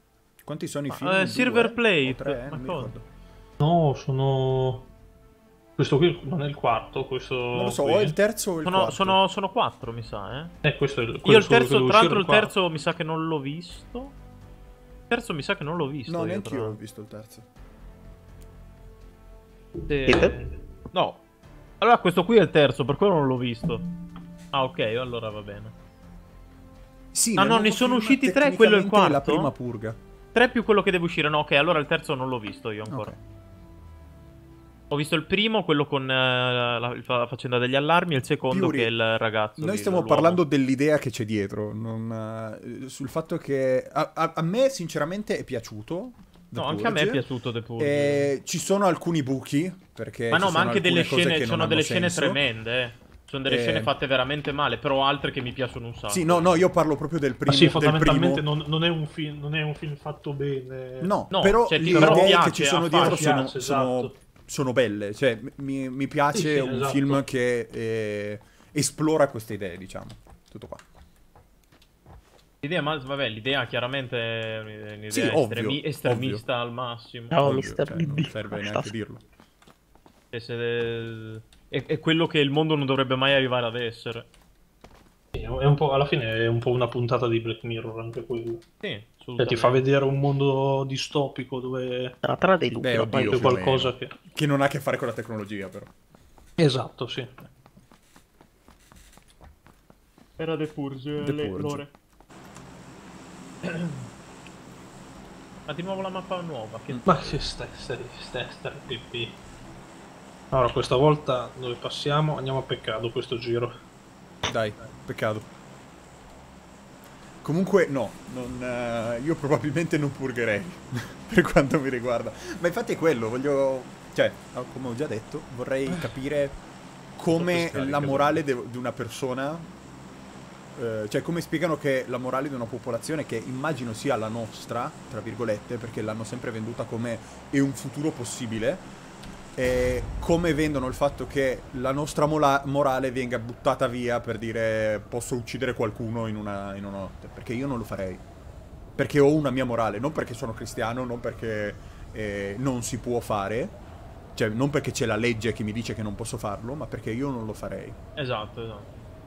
Quanti sono i film? Silver Due? Plate, O tre? ma Non mi cosa? ricordo. No, sono... Questo qui non è il quarto, questo... Non lo so, qui. o il terzo o il quarto. Sono 4, mi sa, Questo è Io quello il terzo, che deve tra l'altro uscire il quarto. terzo mi sa che non l'ho visto. Il terzo mi sa che non l'ho visto. No, io, neanche tra io ho l'altro. visto il terzo. No. Allora questo qui è il terzo, per quello non l'ho visto. Ah, ok, allora va bene. Sì, Ah, nel no, nuovo ne sono film usciti 3, quello è il tecnicamente quarto? la prima purga. 3 più quello che deve uscire. No, ok, allora il terzo non l'ho visto io ancora. Ok. Ho visto il primo, quello con la faccenda degli allarmi, e il secondo Piuri, che è il ragazzo. Noi lì, stiamo l'uomo. parlando dell'idea che c'è dietro, sul fatto che a me sinceramente è piaciuto. The No, anche a me è Purge. piaciuto The Purge. Ci sono alcuni buchi, perché Ma no, ci ma sono anche delle alcune cose scene, che sono non delle hanno scene senso. tremende, Sono delle scene fatte veramente male, però altre che mi piacciono un sacco. Sì, no, io parlo proprio del Ma primo. sì, del fondamentalmente primo. non è un film fatto bene. No, No, però cioè, le però idee piace, che ci sono affascina. dietro sono, Piace, sono- esatto. sono belle. Cioè, mi piace Sì, un esatto. film che esplora queste idee, diciamo. Tutto qua. L'idea, vabbè, l'idea chiaramente è un'idea Sì, ovvio, estremista al massimo. No, Ovvio, Mr. cioè, BB. non serve neanche dirlo. È quello che il mondo non dovrebbe mai arrivare ad essere. Sì, è un po', alla fine è un po' una puntata di Black Mirror anche quello. Sì, Cioè, assolutamente. ti fa vedere un mondo distopico dove La trama dei lupi. Beh, no? oddio, anche più o qualcosa meno. che... Che non ha a che fare con la tecnologia, però. Esatto, sì. Era The Purge, The Purge. Lore. Ma di nuovo la mappa nuova. Che... Ma che stai pipì. Allora, questa volta dove passiamo andiamo a peccato questo giro. Dai, peccato. Comunque, no, io probabilmente non purgherei, per quanto mi riguarda. Ma infatti è quello, cioè, come ho già detto, vorrei capire come la morale di una persona, cioè come spiegano che la morale di una popolazione, che immagino sia la nostra, tra virgolette, perché l'hanno sempre venduta come è un futuro possibile, come vendono il fatto che la nostra morale venga buttata via per dire posso uccidere qualcuno in una notte, perché io non lo farei, perché ho una mia morale, non perché sono cristiano, non perché non si può fare, cioè non perché c'è la legge che mi dice che non posso farlo, ma perché io non lo farei. Esatto.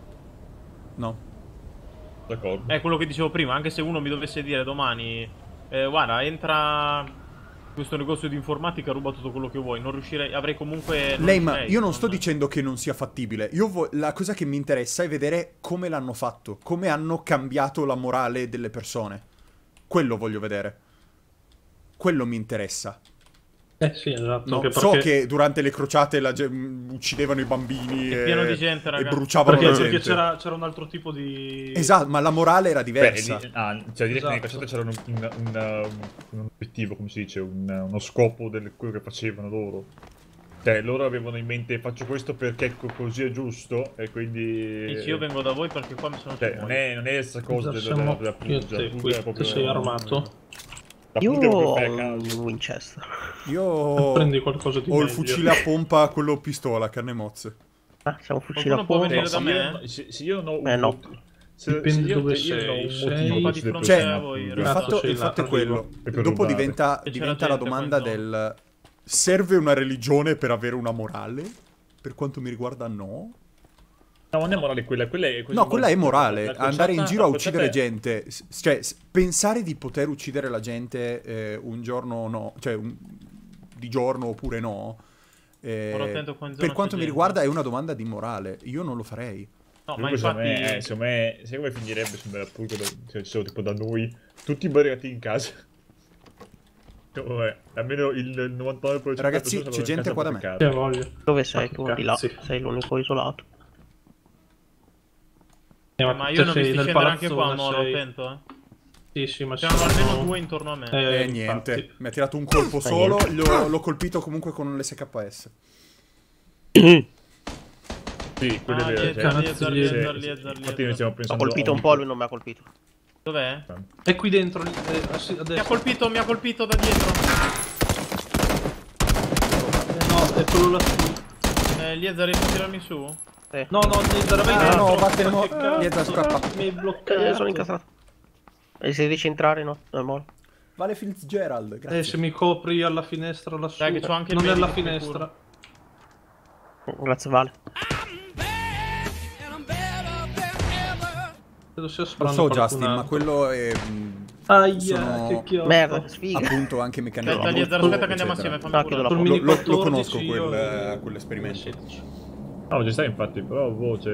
No? D'accordo. È quello che dicevo prima, anche se uno mi dovesse dire domani, guarda, entra in questo negozio di informatica, ruba tutto quello che vuoi, non riuscirei, avrei comunque... Ma io non sto dicendo che non sia fattibile. La cosa che mi interessa è vedere come l'hanno fatto, come hanno cambiato la morale delle persone. Quello voglio vedere. Quello mi interessa. Sì, esatto. No, anche so perché- che durante le crociate uccidevano i bambini È pieno di gente, e raga. bruciavano Perché, la perché gente. c'era un altro tipo di... Esatto, ma la morale era Beh, diversa. cioè dire che nelle Esatto. cassette c'era un obiettivo, come si dice, uno scopo di quello che facevano loro. Cioè, loro avevano in mente faccio questo perché così è giusto e quindi... Dici, io vengo da voi perché qua mi sono... Cioè, non è la stessa cosa Cosa della siamo della io e Purge. te La Purge qui? è proprio- Te sei armato? La Io Purge è proprio ho fai a un caso. Winchester. Io Prendi qualcosa di ho il meglio. fucile a pompa, quello pistola, canne mozze. Ah, c'è un fucile a Qualcuno può pompa. venire da me? Se io non ho No. Dipende dove io non ho sei, un sei- motivo Qua per di fronte Cioè, a voi, Il Esatto, fatto, sì, il fatto è arrivo. quello. E per Dopo rubare. diventa E c'era la gente domanda qua in del... Serve una religione per avere una morale? Per quanto mi riguarda no. No, non è morale quella è No, quella è morale. La Andare in giro a la uccidere crociata è- gente. Cioè, pensare di poter uccidere la gente un giorno o no. Cioè, di giorno oppure no. Ora attento qua in zona Per quanto c'è mi gente. riguarda è una domanda di morale. Io non lo farei. No, ma Comunque, secondo infatti... me, sai come finirebbe se la purga se ci sono tipo da noi tutti barricati in casa. Vabbè, almeno il 99% delle Ragazzi, persone c'è sono in gente casa qua da me. barricate. Che voglio. Dove sei tu? Di là. Cazzi. Sei l'unico isolato. Ma io non mi sto scendere anche qua, Moro, attento, Sì, sì, ma C'erano almeno due intorno a me. Niente. infatti. Mi ha tirato un colpo solo. L'ho colpito comunque con l'SKS. Sì, quello Ah, è vero. Liezer, cioè, Liezer, sì, Liezer, sì, Liezer, Infatti noi Liezer. stiamo Ho pensando... colpito un po', lui non mi ha colpito. Dov'è? È qui dentro, a Mi ha destra. colpito da dietro. No, è quello là. Liezer, riesci a tirarmi su? No, no, vai Ah, dentro. no, vattene, Ma che cazzo? Liezer, scappa. Mi hai bloccato. Sono incastrato. E se riesci a entrare, no? Non è molo. Vale Fitzgerald, grazie. Se mi copri alla finestra lassù. Dai, che c'ho anche il non è alla medico, finestra. Grazie Vale. Credo sia Lo sparando so qualcun Justin, ma altro. quello è... Aia, sono- che chiotto. Merda, sfiga. appunto anche meccaniche Aspetta, di Eliezer, gruppo, aspetta che andiamo eccetera. assieme, fammi No, chiudo pure. la Sul mini Lo 14 conosco io- quell'esperimento. 16. No, ci sta infatti, però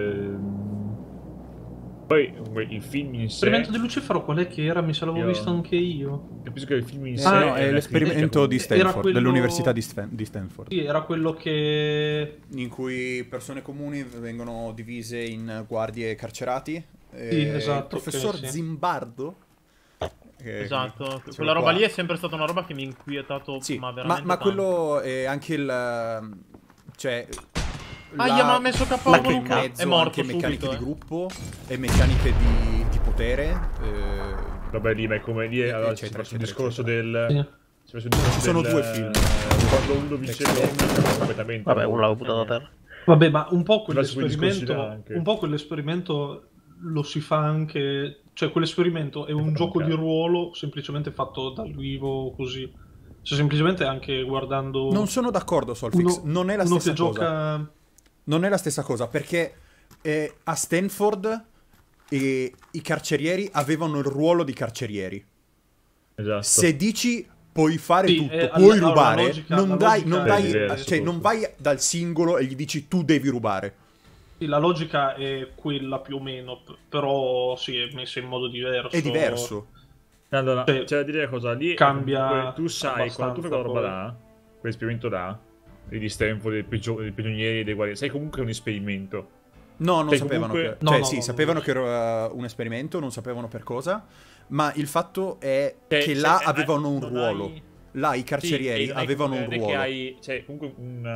poi il film in sé... L'esperimento di Lucifero qual è che era? Mi sa l'avevo Io- visto anche io. Capisco che il film in sé... Ah, no, è una l'esperimento di critica Stanford, quello- dell'Università di Stanford. Sì, era quello che... In cui persone comuni vengono divise in guardie e carcerati. Sì, esatto, Il professor ok, sì. Zimbardo. Esatto, ce quella l'ho roba qua. lì è sempre stata una roba che mi ha inquietato, Sì, ma veramente ma tanto. quello è anche il... Cioè... Aia, ma ha messo KO Ma con che un cazzo, è morto anche meccaniche subito, di gruppo e meccaniche di potere. Vabbè, lì, ma è come lì, allora eccetera, si fa sul eccetera, discorso eccetera. del... Sì. si fa sul discorso Ci sono del- due film. Quando uno vince l'uomo, completamente. Vabbè, uno l'avevo buttato a terra. Vabbè, ma un po' Però su quei discorsi là quell'esperimento... anche. Un po' quell'esperimento lo si fa anche... Cioè, quell'esperimento è un Anche. gioco di ruolo semplicemente fatto dal vivo così. Cioè, semplicemente anche guardando... Non sono d'accordo, Solfix. Non è la uno stessa che cosa. gioca... Non è la stessa cosa, perché a Stanford i carcerieri avevano il ruolo di carcerieri. Esatto. Se dici puoi fare Sì, tutto, allora, puoi la rubare, logica- non la dai, logica non è dai, diversa, cioè non forse. vai dal singolo e gli dici tu devi rubare. Sì, la logica è quella più o meno, però sì, è messa in modo diverso. È diverso. Allora, Cioè, c'è da dire una cosa, lì cambia comunque tu sai, quando tu fai quella roba abbastanza, là, quell'esperimento là, di Stanford, dei prigionieri, dei guardia, sai comunque che è un esperimento. No, non Cioè, sapevano comunque- che... No, Cioè, no, sì, no, sapevano no. che era un esperimento, non sapevano per cosa, ma il fatto è Cioè, che se- là avevano un non ruolo. hai- Là i Sì, carcerieri e non è avevano come- un non è che ruolo. hai, cioè, comunque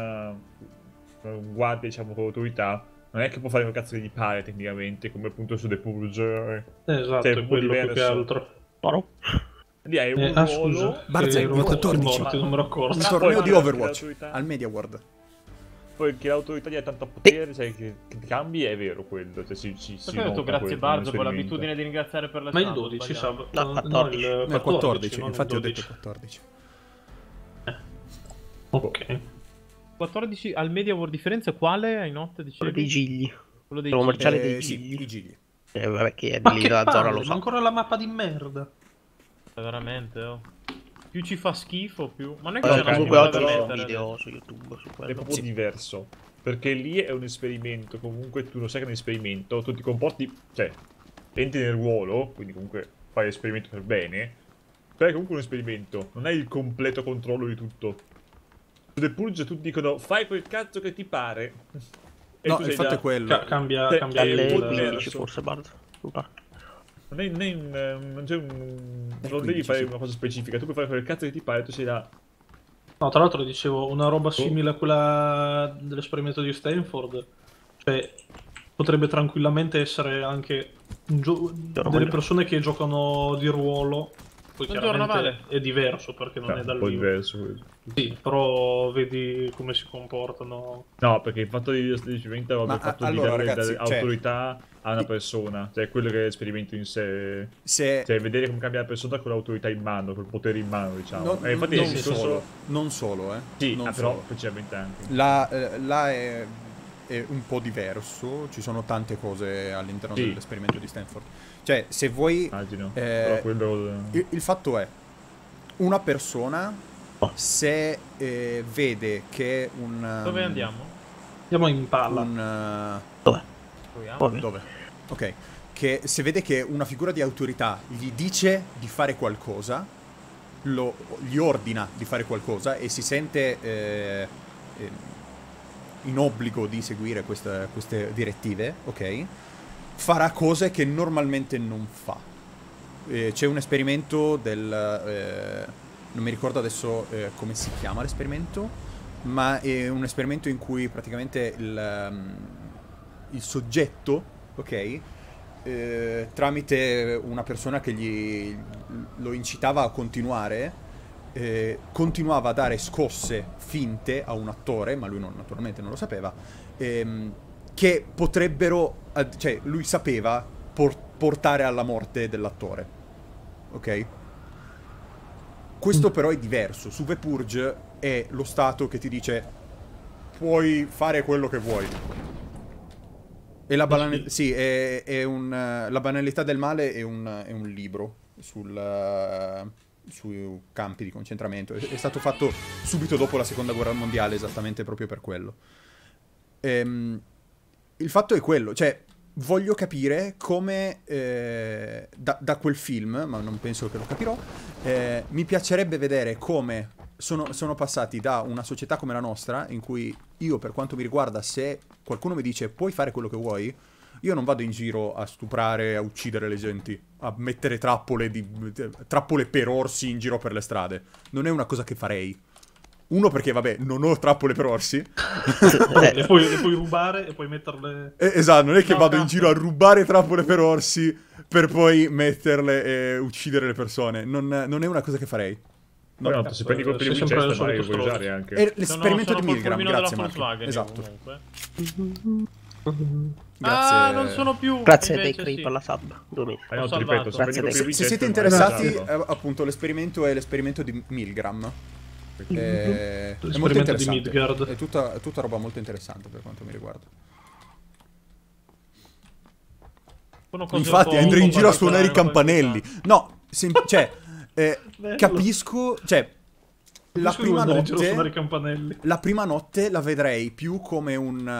un guardia, diciamo, con l'autorità, non è che può fare un cazzo che gli pare tecnicamente, come appunto su The Purge. Esatto, Cioè, è un po' quello più che diverso. altro. Toro. Lì hai un Ah, ruolo... scusa. Barzell, eravate tutti 14. morti, non me lo ricordo. Un Ah, torneo poi di anche Overwatch l'autorità. al Media World. Poi che l'autorità gli ha tanta potere, cioè che ti cambi, è vero quello. Cioè, si Perché ho detto nota grazie quello Barzo, nell'esperimento. poi l'abitudine di ringraziare per le Ma il stampe, 12, sbagliato. sabato. No, 14. il No, 14, non il infatti ho 12. detto 14. Ok. 14 al Media World differenza quale hai notte? Quello dei Dicevi? gigli. Quello dei Commerciale gigli. dei Sì, gigli. i gigli. Vabbè, che è Ma lì che la zona palle, lo ma so. ancora la mappa di merda. Veramente, oh. Più ci fa schifo, più... Ma non è che Allora, c'è una Comunque Però- oggi scritta da c'è un mettere video adesso. su YouTube su È quello. proprio diverso. Perché lì è un esperimento. Comunque tu lo sai che è un esperimento. Tu ti comporti. Cioè, entri nel ruolo. Quindi comunque fai l'esperimento per bene. Però è comunque un esperimento. Non hai il completo controllo di tutto. Su The Purge tutti dicono fai quel cazzo che ti pare. E No, tu il sei fatto già- è quello. Cambia, Cioè, cambia Dalle il- 15 forse, Barzo. Mi pare. Non c'è un. Non 15, devi fare sì. una cosa specifica. Tu puoi fare quel cazzo che ti pare. Tu sei là. No, tra l'altro dicevo, una roba simile a quella dell'esperimento di Stanford. Cioè, potrebbe tranquillamente essere anche delle Mario. persone che giocano di ruolo. Poi Buongiorno, chiaramente è diverso perché non No, è un dal po' vivo. diverso quello. Sì, però vedi come si comportano. No, perché il fatto di esperimento è Ma, il fatto allora, di dare ragazzi, cioè- autorità a una persona. Cioè, quello che è l'esperimento in sé. Se... Cioè, vedere come cambia la persona con l'autorità in mano, col potere in mano, diciamo. No, Infatti non il discorso... solo, non solo, Sì, non però solo. principalmente anche. Là è un po' diverso, ci sono tante cose all'interno Sì. dell'esperimento di Stanford. Cioè, se vuoi... Immagino. Però quello... il fatto è, una persona, se vede che un... Dove andiamo? Andiamo in palla. Dov'è? Proviamo. Vabbè. Dove? Ok. Che se vede che una figura di autorità gli dice di fare qualcosa, gli ordina di fare qualcosa e si sente in obbligo di seguire queste direttive, ok? Farà cose che normalmente non fa. C'è un esperimento non mi ricordo adesso come si chiama l'esperimento, ma è un esperimento in cui praticamente il soggetto, ok, tramite una persona che lo incitava a continuare, continuava a dare scosse finte a un attore, ma lui naturalmente non lo sapeva, che potrebbero, cioè lui sapeva portare alla morte dell'attore, ok? Questo però è diverso. Su The Purge è lo Stato che ti dice puoi fare quello che vuoi. E la banalità, sì, la banalità del male è un libro sui campi di concentramento. È stato fatto subito dopo la seconda guerra mondiale, esattamente proprio per quello. Il fatto è quello, cioè, voglio capire come da quel film, ma non penso che lo capirò, mi piacerebbe vedere come sono passati da una società come la nostra, in cui io, per quanto mi riguarda, se qualcuno mi dice puoi fare quello che vuoi, io non vado in giro a stuprare, a uccidere le genti, a mettere trappole per orsi in giro per le strade. Non è una cosa che farei. Uno, perché vabbè, non ho trappole per orsi. Le puoi rubare e puoi metterle... Esatto, non è che No, vado in cazzo. giro a rubare trappole per orsi per poi metterle e uccidere le persone. Non è una cosa che farei. No, No. no, se prendi colpi di sei sempre Winchester, il magari lo solito puoi usare stronzo. anche. È l'esperimento sono di col Milgram, pulmino della grazie Marco. Volkswagen, io, Esatto. comunque. Grazie. Ah, non sono più. Grazie a invece Dave Creep sì. per la sub. 2 mesi. No, ti salvato. ripeto, se prendi Grazie, colpi di Se Winchester, siete magari interessati, usarlo. appunto, l'esperimento è l'esperimento di Milgram. È molto L'esperimento di interessante. Midgard. È tutta roba molto interessante per quanto mi riguarda. Sono cose Infatti, un po' andrei in giro a suonare i particolari, campanelli. No, cioè, Bello. capisco, cioè, la Capisco prima che andare in giro a suonare i notte... campanelli. La prima notte la vedrei più come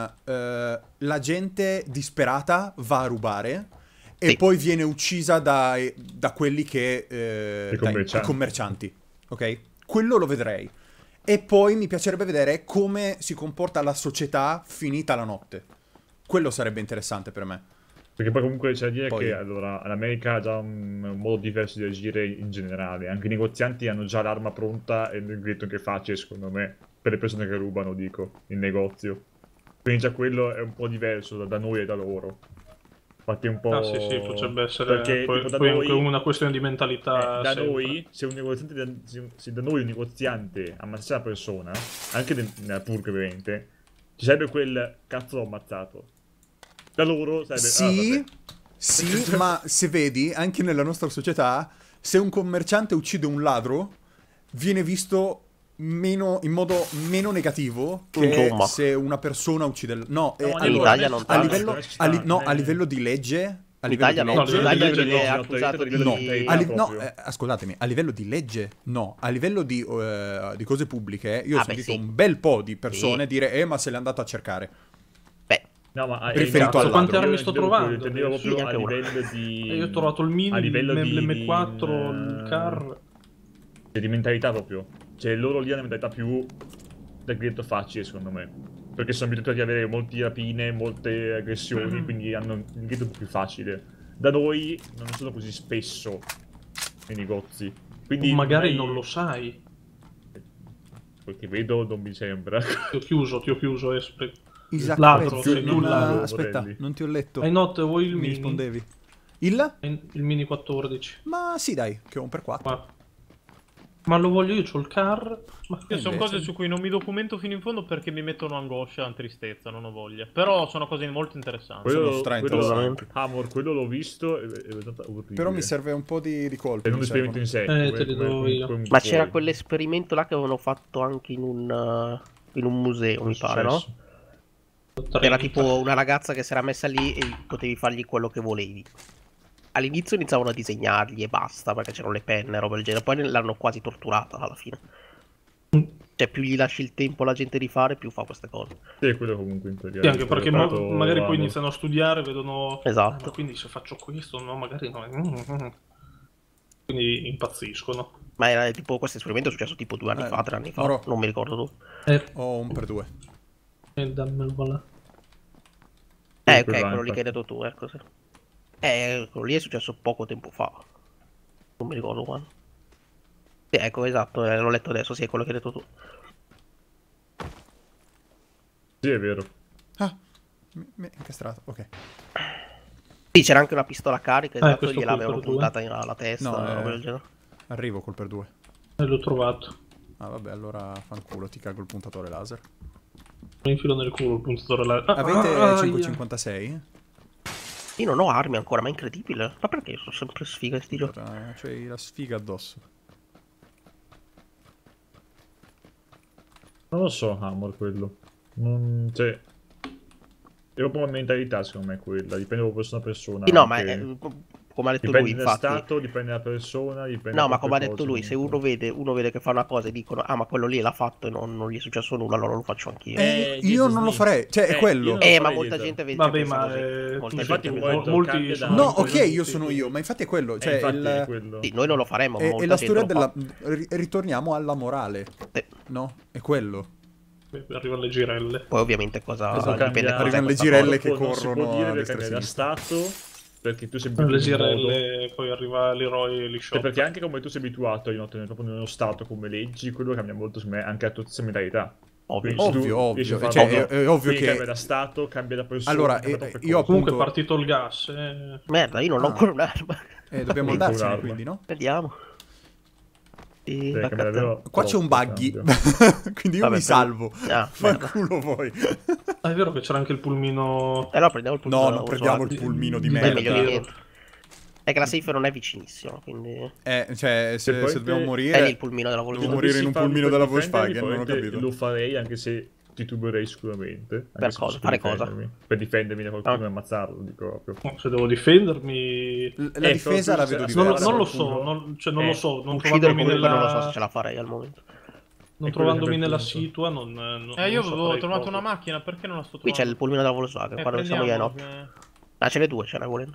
la gente disperata va a rubare e Sì. poi viene uccisa da quelli che... I commercianti. i commercianti, ok? Quello lo vedrei. E poi mi piacerebbe vedere come si comporta la società finita la notte. Quello sarebbe interessante per me. Perché poi comunque c'è da dire Poi- che allora l'America ha già un modo diverso di agire in generale. Anche i negozianti hanno già l'arma pronta e il gritto che facile, secondo me, per le persone che rubano, dico, in negozio. Quindi già quello è un po' diverso da noi e da loro. Infatti è un po'... Ah sì, potrebbe essere Perché poi, tipo da poi noi... anche una questione di mentalità. da sempre. noi, se un negoziante, se da noi un negoziante ammazza una persona, anche nella purga ovviamente, ci sarebbe quel cazzo l'ho ammazzato. Da loro sarebbe... Sì, vabbè. sì, ma se vedi, anche nella nostra società, se un commerciante uccide un ladro, viene visto in modo meno negativo che Insomma. se una persona uccide... No, No, in Italia non a tanto. livello, a livello di legge... A In livello Italia di no, legge- in Italia legge viene no, accusato di... no, proprio. ascoltatemi, a livello di legge no, a livello di cose pubbliche io ho Ah, beh, sentito sì. un bel po' di persone Sì. dire ma se l'è andato a cercare. Beh, No, ma Riferito al quante ladro. armi sto trovando? Intendevo Sì, proprio a anche una. livello di... Io ho trovato il mini, a livello l'M4, il car. Cioè, di mentalità proprio. Cioè, loro lì hanno una mentalità più da ghetto facile, secondo me. Perché sono abituati ad avere molte rapine, molte aggressioni, quindi hanno il ghetto più facile. Da noi non sono così spesso nei negozi. Quindi Magari non lo sai. Quel che vedo non mi sembra. Ti ho chiuso, Esprit. Isaac Ladro, Prezzi, sei non- nulla. aspetta, Vorelli. non ti ho letto. Hai notte, vuoi il Mi mini? rispondevi. Il? Il mini 14. Ma sì, dai, che ho un per 4. Ma lo voglio io, c'ho il car. Ma Io sono invece- cose su cui non mi documento fino in fondo perché mi mettono angoscia, tristezza, non ho voglia. Però sono cose molto interessanti. Sono strainteressanti. Amor, quello l'ho visto. È stato orribile. Però mi serve un po' di colpi. È un mi esperimento in sé. te li do io. ma c'era quell'esperimento là che avevano fatto anche in un museo, mi pare, no? Era tipo una ragazza che si era messa lì e potevi fargli quello che volevi. All'inizio iniziavano a disegnargli e basta, perché c'erano le penne e roba del genere. Poi l'hanno quasi torturata alla fine. Cioè, più gli lasci il tempo alla gente di fare, più fa queste cose. Sì, quello comunque in teoria. Sì, anche perché Stato magari poi Amor. iniziano a studiare, vedono... Esatto. ma quindi se faccio questo, no, magari no. Quindi impazziscono. Ma era tipo, questo esperimento è successo tipo 2 anni fa, 3 anni fa. Moro. Non mi ricordo Eh, Ho un per 2. dammelo là. ok, quello quello lì anche. che hai detto tu, ecco, sì. Quello lì è successo poco tempo fa. Non mi ricordo quando. Sì, ecco, esatto, l'ho letto adesso, sì, è quello che hai detto tu. Sì, è vero. Ah, mi è incastrato, ok. Sì, c'era anche una pistola carica, esatto, questo gliel'avevano qui per due. puntata alla testa, No, roba del genere. Arrivo col per 2. L'ho trovato. Ah vabbè, allora fanculo, ti cago il puntatore laser. Mi infilo nel culo il puntatore là. Avete aia. 556? Io non ho armi ancora, ma è incredibile. Ma perché sono sempre sfiga sti giochi? Allora, c'hai la sfiga addosso. Non lo so, Amor, quello. Cioè, è proprio una mentalità, secondo me, quella. Dipende da persona a persona. Sì, no, ma anche. come ha detto Dipende lui, dallo infatti. stato, dipende dalla persona, dipende No, da ma come ha qualche detto cosa, lui, se comunque. uno vede che fa una cosa e dicono, ah, ma quello lì l'ha fatto e non gli è successo nulla, allora lo faccio anch'io. Io non lo farei, cioè è io quello. non lo Ma farei molta dietro. gente vede Vabbè, pensa ma così. Molta infatti gente come ho vede detto, molti cambia sono da- No, ok, incoerenti. io sono io, ma infatti è quello, cioè infatti è il... quello. Sì, noi non lo faremo, ma È molta la gente storia lo della... Ritorniamo alla morale, fa. no? È quello. Arrivano le girelle. Poi ovviamente cosa Questo dipende cambia- cos'è Arrivano le questa girelle cosa. che non si può corrono dire a che destra e cambia da sinistra. stato perché tu sei Le abituato in un modo. girelle, poi arriva l'eroe e li Cioè, shot. perché anche come tu sei abituato proprio nello stato come leggi, quello cambia molto secondo me anche la tua stessa mentalità. Ovvio. Quindi se tu Ovvio, riesci a ovvio, farlo, cioè, è ovvio quindi che... cambia da stato, cambia da persona, Allora, cambia troppe io cose. Comunque è appunto... partito il gas. Merda, io non ho Ah. ancora un'arma. Dobbiamo Ancora andarcene un'arma. quindi, no? Vediamo. E Cioè, tocca cambia a te. davvero Qua c'è un troppo, buggy, cambia. quindi io Vabbè, mi salvo. Ah, Fa merda. culo voi. Ah, è vero che c'era anche il pulmino. No, prendiamo il pulmino. No, non prendiamo il pulmino di Di È meglio di merda. niente. È che la safe non è vicinissimo, quindi... Cioè, se poi dobbiamo te- È lì morire... il pulmino della Devo Volkswagen. morire in un Dovessi pulmino farlo della per difendermi, Volkswagen, non ho probabilmente capito. lo farei anche se tituberei sicuramente. Anche Per se cosa? posso Fare cosa? difendermi. Per difendermi da qualcuno Ah. e ammazzarlo, dico proprio. Se devo difendermi. La difesa la proprio vedo se- diversa. Non lo qualcuno. so, non lo so. Non Uccidere trovandomi comunque non lo so nella. se ce la farei al momento. Non È quello trovandomi che è il nella punto. situa, non io non avevo saprei trovato proprio. una macchina, perché non la sto Qui trovando? c'è il pulmino della Volkswagen, quando siamo io e prendiamolo, no. che- Ah, ce ne due, ce ne volendo.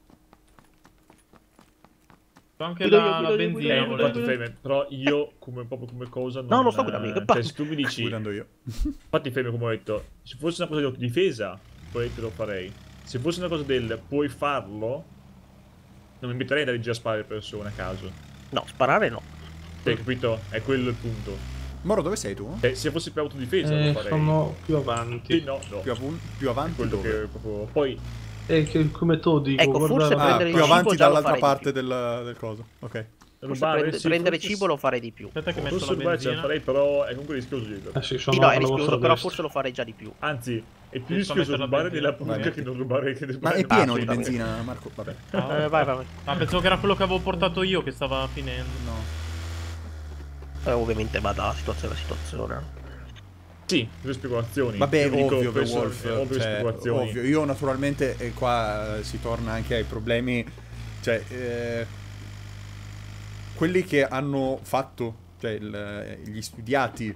C'ho anche Guido io, la guido io, benzina. guido io, volevo Infatti, dire. Feme, però io proprio come cosa No, non sto guidando io, che cioè, palle. se tu mi dici Guidando io. infatti Feme, come ho detto, se fosse una cosa di difesa poi te lo farei. Se fosse una cosa del puoi farlo, non mi metterei ad andare in giro a sparare persone a caso. No, sparare no. Hai capito? È quello il punto. Moro, dove sei tu? Se fosse per autodifesa lo farei. Sono più Sì, avanti. no, no. Più È avanti quello dove? che proprio. Poi Come tu dico, Ecco, forse guarda, prendere Più il cibo avanti già lo dall'altra farei di parte più. del coso. Ok. Forse rubare, sì, prendere forse- cibo lo farei di più. Aspetta che metto Forse la rubare ce la benzina. farei, però è comunque rischioso dietro. sì, Sì, sono no, è alla vostra rischioso, però destra. forse lo farei già di più. Anzi, è più Giusto rischioso mettere la rubare benzina. nella buca Vai, che non rubare che Ma rubare è pieno di assolutamente. benzina, Marco. Vabbè. Ah, Vai. ah, pensavo che era quello che avevo portato io che stava finendo. No. Ovviamente va da situazione a situazione. Sì, le speculazioni. Vabbè, Io dico, ovvio, The questo Wolf. è ovvio, Cioè, speculazioni. ovvio. Io naturalmente, e qua si torna anche ai problemi, cioè, quelli che hanno fatto, cioè gli studiati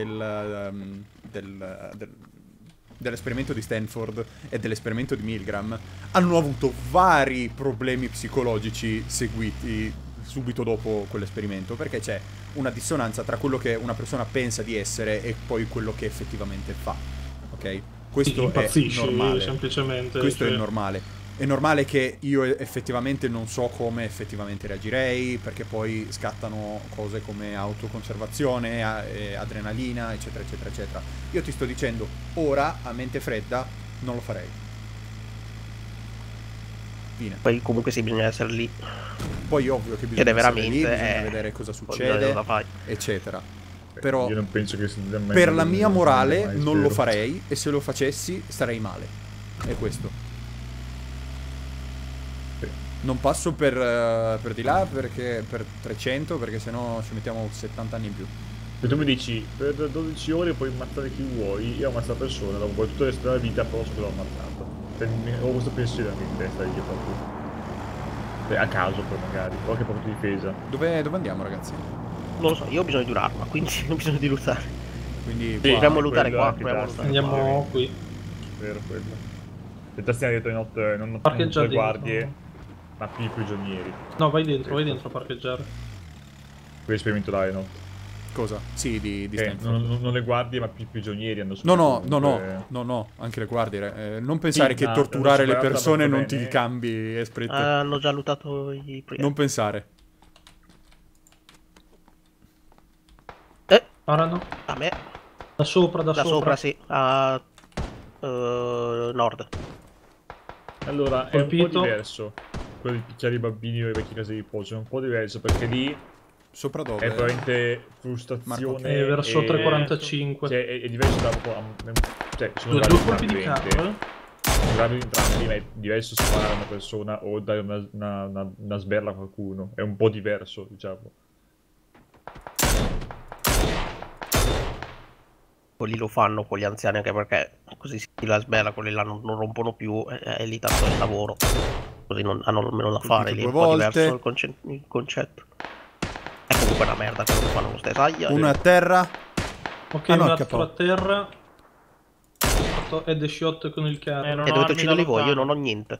dell'esperimento di Stanford e dell'esperimento di Milgram hanno avuto vari problemi psicologici seguiti subito dopo quell'esperimento, perché c'è una dissonanza tra quello che una persona pensa di essere e poi quello che effettivamente fa, ok? Questo è Impazzisci, normale. semplicemente. Questo cioè, è normale. È normale che io effettivamente non so come effettivamente reagirei, perché poi scattano cose come autoconservazione, adrenalina, eccetera, eccetera, eccetera. Io ti sto dicendo, ora, a mente fredda, non lo farei. Fine. Poi comunque sì, bisogna essere lì. Poi ovvio che Ed bisogna è essere lì, veramente, bisogna vedere cosa poi succede, cosa fai. eccetera. Però Io non penso che sia mai per la mia morale mai, non lo spero. farei, e se lo facessi starei male. È questo. Sì. Non passo per di là perché per 300, perché sennò ci mettiamo 70 anni in più. Se tu mi dici per 12 ore puoi ammazzare chi vuoi, io ammazzo la persona, dopo poi tutto il resto della vita però so che l'ho ammazzato. Cioè, ho questo pensiero anche in testa io proprio. Cioè, a caso poi magari, o anche proprio di difesa. Dove andiamo, ragazzi? Non lo so, io ho bisogno di un'arma, quindi ho bisogno di lootare. Quindi Sì. qua. Proviamo a lootare quello qua, anche proviamo a tassi. lootare. Andiamo qui. Vero quello. Le tastiere dietro di notte non Parcheggia tre dentro. guardie, ma più i prigionieri. No, vai dentro a parcheggiare. Qui sperimento là di notte. Cosa? Sì, di Stanford. Non le guardie, ma più i prigionieri hanno No, comunque- no, anche le guardie. Non pensare Sì, che ma torturare l'ho le superata persone molto non ti bene. cambi esprit. Hanno già lootato i proiettili. Non pensare. Sparano. A me, Da sopra, da sopra sì, a nord. Allora, è un po' Colpito. diverso. Quello di picchiare i bambini o i vecchi case di riposo. È un po' diverso perché lì Sopra dove? è veramente frustrazione. È verso e- 345. Cioè, è diverso da cioè, sono Due gravi colpi di entrambi, carro, ovviamente. Sono gravi entrambi, ma è diverso sparare a una persona o dare una sberla a qualcuno. È un po' diverso, diciamo. Poi quelli lo fanno con gli anziani, anche perché così si la sbella, quelli là non rompono più e lì tanto il lavoro. Così hanno almeno da fare, lì è un po' diverso il concetto. È comunque una merda quello che fanno lo stesso. Uno è a terra. Ok, no, un altro a terra. Ho fatto head shot con il carro. E dovete ucciderli voi, io non ho niente.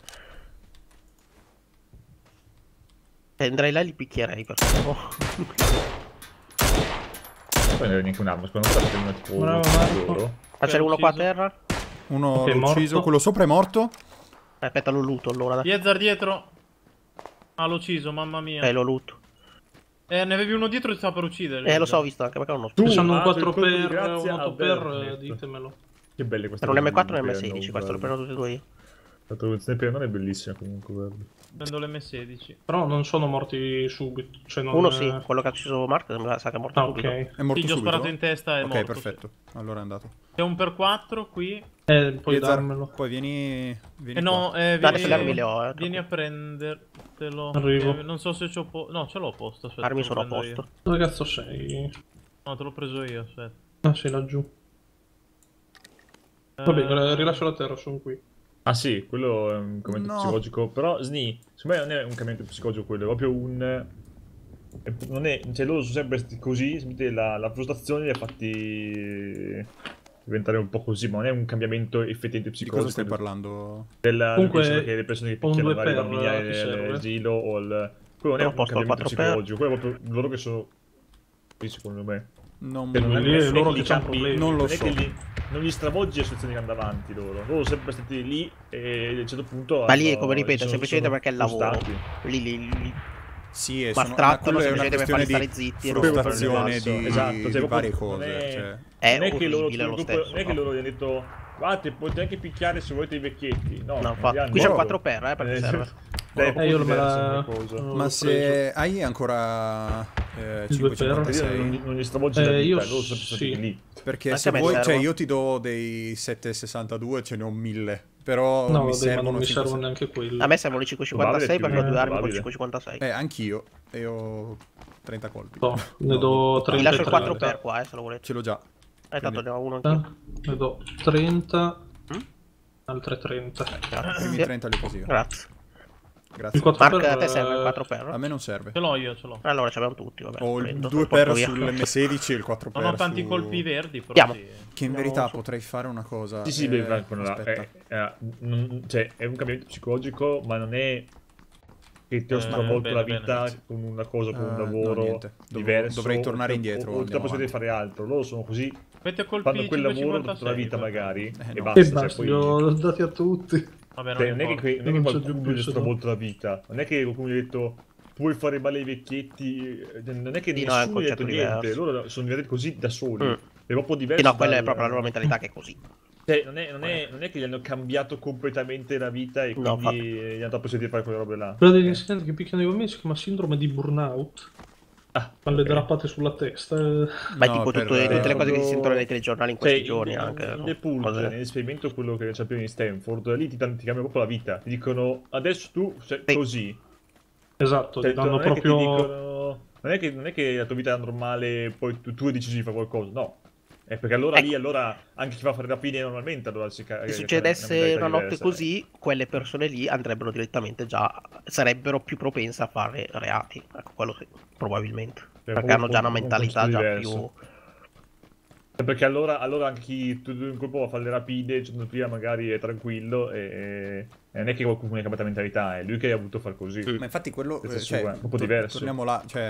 Andrei là e li picchierei per favore. Poi non è neanche un'arma, secondo me è una tipo Bravo, Marco. Ma c'è uno qua a terra? Uno è l'ho ucciso, morto. quello sopra è morto. Aspetta, lo luto allora. Dai. Yezzar dietro. Ah, l'ho ucciso, mamma mia. Lo luto. Ne avevi uno dietro e ti stava per uccidere. Lo so, ho visto anche perché non ho Se hanno un Ah, 4 il colpo di per, grazia un 8 a per, Vernet. ditemelo. Che belle queste Era un cose M4 e un di M16, questo lo Penno, prendo tutti e due io. la traduzione per non è bellissima comunque, guarda. Prendo l'M16. Però non sono morti subito. Cioè non, Uno sì, quello che ha ucciso Mark mi sa che è morto Ah, subito. ok. È morto Sì, gli ho subito? sparato in testa e è Ok, morto. perfetto. Allora è andato. C'è un per 4 qui. Puoi Yezzar, darmelo. poi vieni No, qua. Dai, adesso le armi le ho, vieni a prendertelo. Arrivo. Non so se c'ho no, ce l'ho a posto. Aspetta, Armi te lo sono a prendo io. posto. Dove cazzo sei? No, te l'ho preso io, aspetta. Ah, sei laggiù. Vabbè, rilascio la terra, sono qui. Ah sì, quello è un commento No. psicologico, però Sni, secondo me non è un cambiamento psicologico quello, è proprio un... non è, cioè loro sono sempre stati così, semplicemente la frustrazione li ha fatti diventare un po' così, ma non è un cambiamento effettivamente Di psicologico. cosa stai parlando? Comunque, che le persone che un picchiano due magari i per, bambini ti serve? all'asilo o il... Quello non è Ho un posto il cambiamento 4 per. psicologico, quello è proprio loro che sono... Sì, secondo me. Non, Cioè, non è lì, loro che c'hanno problemi. Non lo non è so. che non gli stravolge le situazioni che andano avanti loro. Loro sono sempre stati lì e a un certo punto. Ma lì, come ripeto, è sono- semplicemente sono perché è il lavoro. frustrati. Lì. Sì, e Maltrattano quello è una semplicemente per questione farli di stare zitti e frustrazione non- di, esatto, cioè, di proprio varie non cose. è- Cioè. È non è che loro, orribile lo stesso. non è che loro gli hanno detto guardate, potete anche picchiare se volete i vecchietti. No, No, gli hanno qui c'è un detto- 4 per, perché serve. Dai, è proprio io me diversa la... come cosa. l'ho Ma se preso. hai ancora Il due per? Non 556, non gli stravolge la vita, io loro sono sempre stati sì. lì. perché Anche se a me vuoi, servono. cioè io ti do dei 762, ce ne ho 1000, però No, mi vabbè, ma servono non mi 5, servono neanche quelli. A me servono i 556 perché ho due armi con probabile. 556. anch'io, e ho 30 colpi. No, ne do Vi 30. lascio il 4 30. per qua, se lo volete. Ce l'ho già. Tanto ne ho uno Ah, anch'io. ne do 30. Mm? Altre 30. I primi Grazie. 30 li ho così io. Grazie. Grazie. Il 4 Mark, per, a te serve il 4 A per? me non serve. Ce l'ho io, ce l'ho. Allora ce l'abbiamo tutti, vabbè. Ho il prendo, 2 lo porto per via. sull'M16 e il 4 per Non ho tanti su... colpi verdi, però Andiamo. sì. Che in No, verità su- potrei fare una cosa. Sì, sì, beh, aspetta. cioè, è un cambiamento psicologico, ma non è che ti ho stravolto bene, la bene, vita grazie. con una cosa, con un No, lavoro niente. diverso. Dovrei tornare o- indietro, O ti andiamo possibilità di fare altro. Loro sono così, Avete colpi fanno quel lavoro 556, tutta la vita per- magari e no. basta. E Cioè, basta, poi... li ho dati a tutti. Vabbè, Cioè, non è importa. che, non è che Non c'è qualcuno più gli ha più, stravolto la vita, non è che qualcuno gli ha detto puoi fare male ai vecchietti, non è che Sì, no, è un nessuno gli ha detto concetto niente, diverso. loro sono diventati così da soli, Mm. è proprio diverso. Sì, no, quella è dal- proprio la loro mentalità che è così. Cioè, non è che gli hanno cambiato completamente la vita e No, quindi gli hanno dato la possibilità di fare quelle robe là. Quella degli insegnanti che picchiano i bambini si chiama sindrome di burnout. Ah, Alle ok. drappate sulla testa. Beh, No, tipo per- tutte le cose che si sentono nei Cioè, telegiornali in questi in- giorni in- anche. in no? The Pulp, Cose- nell'esperimento quello che c'è in Stanford, lì ti cambia proprio la vita. Ti dicono adesso tu sei Sì. così. Esatto, Cioè, ti danno non è che ti proprio... dicono. Non è che la tua vita è normale, poi tu hai deciso di fare qualcosa. No. È perché allora Ecco. lì, allora anche chi va a fare rapine normalmente, allora si Se succedesse una notte così, quelle persone lì andrebbero direttamente già, sarebbero più propense a fare reati. Ecco, quello sì, probabilmente. Perché hanno già una mentalità già più... Perché allora anche chi tu in colpo va a fare le rapine, il giorno prima magari è tranquillo e non è che qualcuno ha cambiato mentalità, è lui che ha voluto far così. Mm. Ma infatti quello, Questa cioè, sua è un po' diverso. torniamo là, cioè,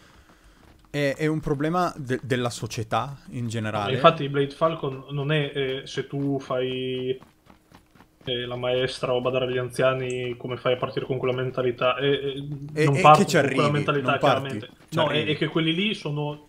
è un problema della società in generale. Infatti Blade Falcon non è se tu fai la maestra o badare agli anziani come fai a partire con quella mentalità. Non e parto che ci con arrivi, quella mentalità, non parti, chiaramente. ci No, arrivi. è che quelli lì sono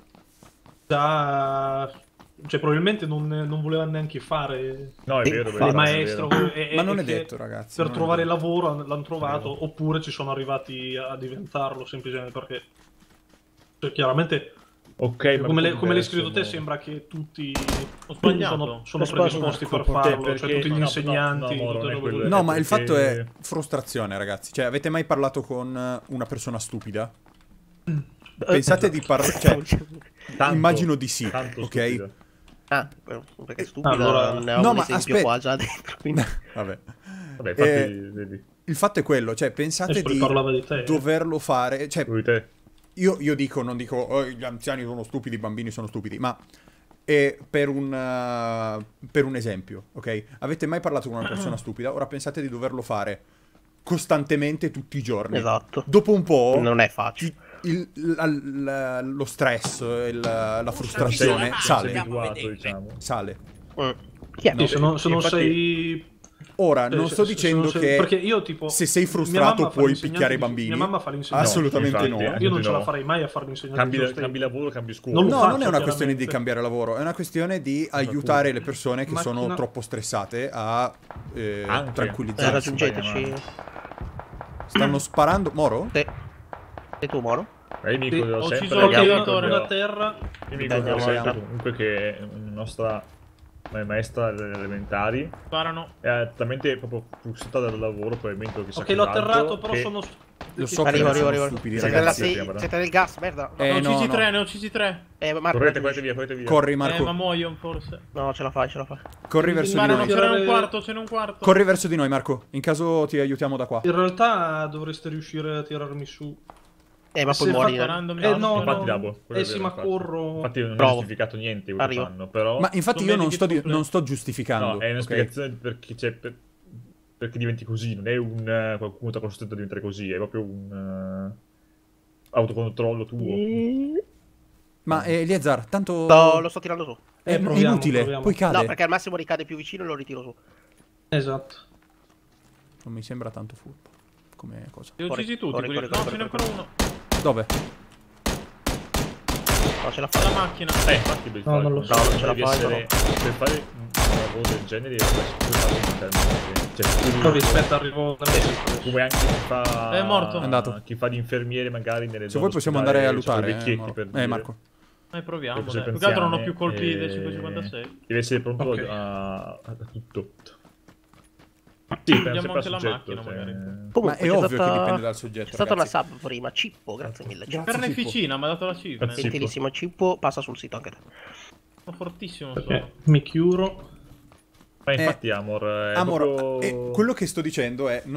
già... Cioè probabilmente non volevano neanche fare No, è Sì, vero, è le vero, le è maestre. vero. Ma non è che detto, ragazzi. Per non è trovare detto. lavoro l'hanno trovato, oppure ci sono arrivati a diventarlo semplicemente perché... Cioè, chiaramente... Ok, ma Come è un po' l'hai diverso, scritto te, no? sembra che tutti Ho sbagliato. sono Ho sbagliato. predisposti per Perché- farlo, cioè perché- tutti gli no, insegnanti, no, no, tutte non è le robe quello. così. No, ma il perché- fatto è frustrazione, ragazzi. Cioè, avete mai parlato con una persona stupida? Pensate di parlare... Cioè, Tanto, immagino di sì, tanto ok? stupido. Ah, perché è stupido, allora... ne ho No, un ma esempio aspetta. qua già dentro, quindi... Vabbè. Vabbè, infatti, vedi. Il fatto è quello, cioè pensate poi di parlava di te. doverlo fare, cioè Lui te. io dico, non dico "Oh, gli anziani sono stupidi, i bambini sono stupidi", ma per un esempio, ok? Avete mai parlato con una persona stupida? Ora pensate di doverlo fare costantemente tutti i giorni. Esatto. Dopo un po' Non è facile. lo stress, la Sei frustrazione sale. abituato, diciamo. Sale. Chi è? Sì, se non infatti- sei... Ora, non sto se dicendo non sei- che perché io, tipo, se sei mia frustrato mamma fa puoi l'insegnante picchiare i di- bambini. Mia mamma fa l'insegnante. Assolutamente infatti, no. eh. Io non ce la no. farei mai a fare l'insegnante. di Cambi lavoro, cambi scuola. Non lo No, faccio, non è una questione di chiaramente. cambiare lavoro, è una questione di aiutare le persone che sono Macchina. troppo stressate a Anche. tranquillizzarsi. Raggiungeteci. Stanno sparando. Moro? Sì. Sei tu, Moro? Io mi Sì, ricordo ho sempre ucciso Ok, il io giocatore. torno a terra. Io mi ricordo Andiamo, sempre andiamo. comunque che una nostra maestra delle elementari Sparano. è talmente proprio frustrata dal lavoro, probabilmente chissà Ok, l'ho cos'altro, atterrato, però che- sono... Lo so Arrivo, che arrivo, sono arrivo. stupidi, Siete, ragazzi. siete nel gas, merda. Ne ho no, uccisi no. tre, ne ho uccisi tre. Marco, Correte, raggiungi. correte via. Corri, Ma Marco. muoio forse. No, ce la fai, ce la fai. Corri verso di Sparano, noi. ce n'è un quarto, ce n'è un quarto. Corri verso di noi, Marco. In caso ti aiutiamo da qua. In realtà dovreste riuscire a tirarmi su. Ma Se poi muori. fa- Random no, down. Infatti, no. Dabo, quello è sì, vero, ma infatti. corro. Infatti non è Provo. giustificato niente quello che Arrivo. fanno, però... Ma infatti Sono io non medici sto, completi. non sto giustificando. No, è una ok? spiegazione perché, perché diventi così, non è un qualcuno ti ha costretto a diventare così, è proprio un autocontrollo tuo. Ma Eliezer, tanto Lo sto tirando su. è proviamo, inutile. proviamo. Poi cade. No, perché al massimo ricade più vicino e lo ritiro su. Esatto. Non mi sembra tanto furbo come cosa. Li ho uccisi tutti Corri, quelli. corri, No, corri, ce n'è corri. ancora uno. Dove? No, ce la La fai. macchina. Infatti devi No, fare, non lo so. No, non ce la devi fai, essere, per fare un lavoro del genere devi farlo internamente. Cioè, Poi aspetta, arrivo... come anche chi fa... È morto. È andato. Chi fa di infermiere magari nelle Se zone vuoi possiamo ospedali, andare a sono lutare. vecchietti, Moro. per dire. Marco. Proviamo. Persone Dai. Più che altro non ho più anziane, colpi del e 556. Deve essere pronto Ok. a tutto. Sì, Vediamo sempre anche la soggetto, macchina, cioè- magari. Ma Comunque, è ovvio che dipende dal soggetto. C'è stata una ragazzi. sub prima. Cippo, grazie mille. Cippo. Carneficina, mi ha dato la cifra. Grazie. Gentilissimo Cippo, passa sul sito anche te. Sono fortissimo. Mi chiuro. Ma infatti Amor è Amor, proprio... quello che sto dicendo è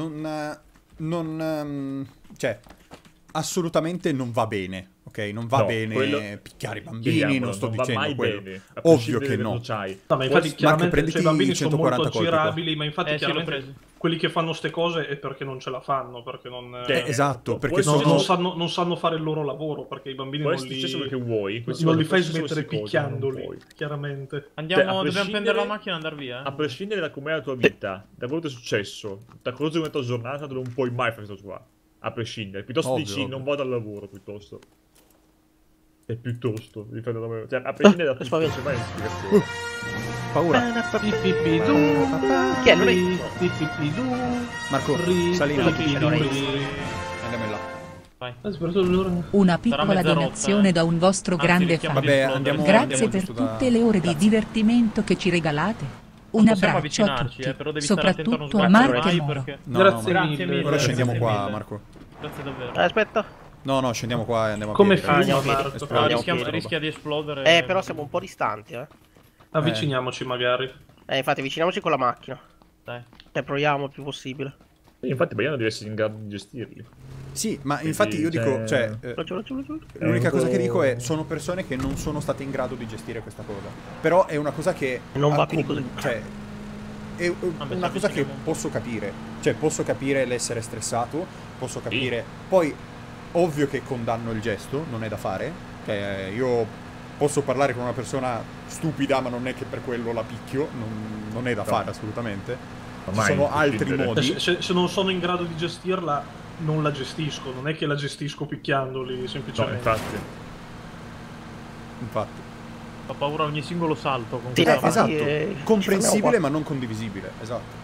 cioè assolutamente non va bene, ok? Non va No, bene quello- picchiare i bambini, Chiariamolo, non sto va dicendo mai quello. bene, a Ovvio prescindere che da no. cosa c'hai. No, ma infatti Marco, chiaramente prenditi cioè, i bambini sono 140 molto colpi qua. aggirabili, ma infatti Sì, l'ho chiaramente preso. quelli che fanno ste cose è perché non ce la fanno, perché non... Esatto, perché Poi sono... non sanno fare il loro lavoro, perché i bambini Può non essere li... successo quello che vuoi, questi non cose li fai possono smettere essere cose, non picchiandoli, puoi. chiaramente. Andiamo, Cioè, a dobbiamo prescindere- prendere la macchina e andare via. A prescindere da com'è la tua vita, da quello che è successo, da cosa è diventata giornata, non puoi mai fare questo qua. A prescindere. Piuttosto Ovvio, dici ovvio. non vado al lavoro, piuttosto. E piuttosto, dipende da me. Cioè, a prescindere da tutto, non c'è mai una spiegazione. Paura. Chi è? Non è- Marco, sali in alto. Andiamo in là. Vai. Una Sarà piccola mezza rotta, donazione da un vostro Anzi, grande rischiamo fan. di Vabbè, esplodere. andiamo- Grazie per giusto da- tutte le ore di Grazie. divertimento che ci regalate. Un Possiamo abbraccio a avvicinarci, tutti, però devi stare attento a non soprattutto a sbagliare Marco e mai Moro. perché... No, Grazie no, Grazie mille. mille. ora scendiamo Grazie qua, mille. Marco. Grazie davvero. Aspetta. No, scendiamo qua e andiamo a Come piedi, film, ragazzi. Andiamo a piedi. Marco. No, Andiamo rischia, a piedi. rischia di esplodere. Però siamo un po' distanti, Avviciniamoci magari. Infatti, avviciniamoci con la macchina. Dai. Proviamo il più possibile. E infatti Baiano deve essere in grado di gestirli. Sì, ma infatti io dico, cioè- cioè, Ragione. l'unica un cosa che po'- dico è sono persone che non sono state in grado di gestire questa cosa. Però è una cosa che Non va più di così. Cioè è Vabbè, una ci cosa che avviciniamo. posso capire. Cioè posso capire l'essere stressato, posso capire. Poi ovvio che condanno il gesto, non è da fare. Cioè io posso parlare con una persona stupida, ma non è che per quello la picchio, non è da fare assolutamente. Ci Ormai, sono a altri prescindere. modi. Se non sono in grado di gestirla, non la gestisco. Non è che la gestisco picchiandoli, No, semplicemente. infatti. Infatti. Fa paura ogni singolo salto con Sì, questa Esatto, ci fermiamo comprensibile qua. ma non condivisibile, esatto.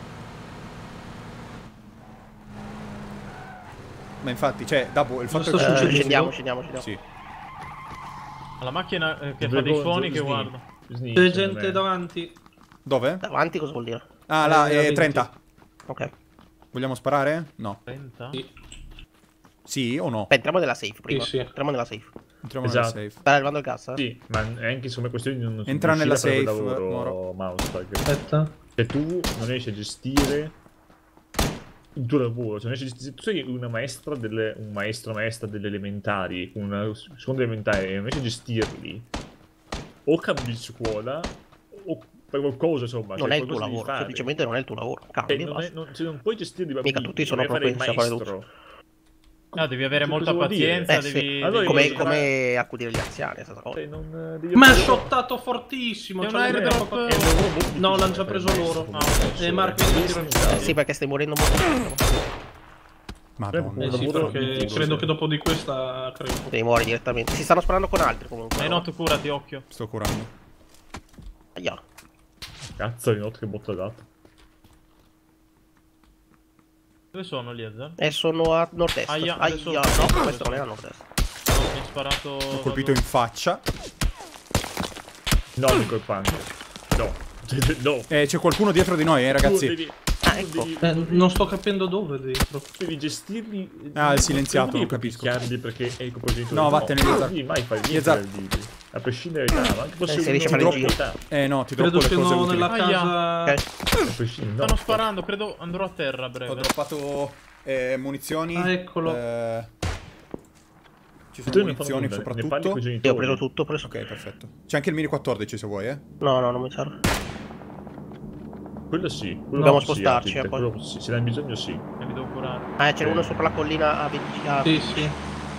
Ma infatti, cioè, dopo il fatto Cosa sta che... succedendo? Scendiamo. Sì. La macchina che fa dei suoni che guarda. C'è gente davanti. Dove? Davanti cosa vuol dire? Ah, là, a 20. 30. Ok. Vogliamo sparare? No. 30? Sì. Sì o no? Beh, entriamo nella safe prima. Sì. Entriamo nella safe. Entriamo Esatto. nella safe. Sta arrivando il gas, eh? Sì, ma è anche insomma questione di non Entra riuscire nella a fare quel safe, lavoro, Moro. Mousepad. Aspetta. Se tu non riesci a gestire il tuo lavoro, cioè se tu sei una maestra un maestra delle elementari, una seconda elementare, e non riesci a gestirli, o cambi scuola, o fai qualcosa, insomma. Non cioè, è il tuo qualcosa devi lavoro, fare. semplicemente non è il tuo lavoro. Cambia, basta. Se non puoi gestire i bambini, Mica tutti sono vai a fare il propensi a fare maestro. No, devi avere Cosa molta vuol dire? pazienza, Sì. devi... Allora, devi- come- Come accudire gli anziani, stessa cosa. Cioè, non devi Ma è fare- shottato fortissimo. È un c'ha le airdrop. proprio- È un lavoro molto difficile No, l'hanno già fare il preso maestro, loro. come Ah, professore. e Marco Devi mi essere tira un il Sì, perché stai morendo molto presto. Madonna. Eh sì, lavoro perché difficile. credo che dopo di questa crepo. Devi muori direttamente. Si stanno sparando con altri comunque. no, tu curati, occhio. Sto curando. Aia. Cazzo di notte che botta dato. Dove sono gli Ezra? E sono a nord-est. Aia, Aia, adesso- no, questo non è a nord-est. No, mi ha sparato... Ho colpito in faccia. No, Nico Punk. No. No. C'è qualcuno dietro di noi, ragazzi. Ah, ecco. Non sto capendo dove dentro. Devi gestirli. Ah, il silenziato, non non devi capisco. picchiarli perché è il compositore. No, vattene, non Iezar. devi mai fare Iezar. niente. A prescindere dall'età, ma anche fosse se riesci a fare uno il di giro. età. No, ti droppo Credo le cose siano utili. nella Aia. casa. Ok. A prescindere, no. Stanno sparando, credo andrò a terra a Ho breve. droppato munizioni. Ah, eccolo. Ci Tu sono ne fanno munizioni nulla, ne parli soprattutto. con i Io genitori. ho preso tutto, ho preso. Ok, perfetto. C'è anche il mini 14 se vuoi, No, no, non mi serve. Quello sì. Quello Dobbiamo sì, spostarci, Apit, poi. quello sì, se ne hai bisogno sì. E mi devo curare. Ah, c'è uno sopra la collina a 20. Sì, sì.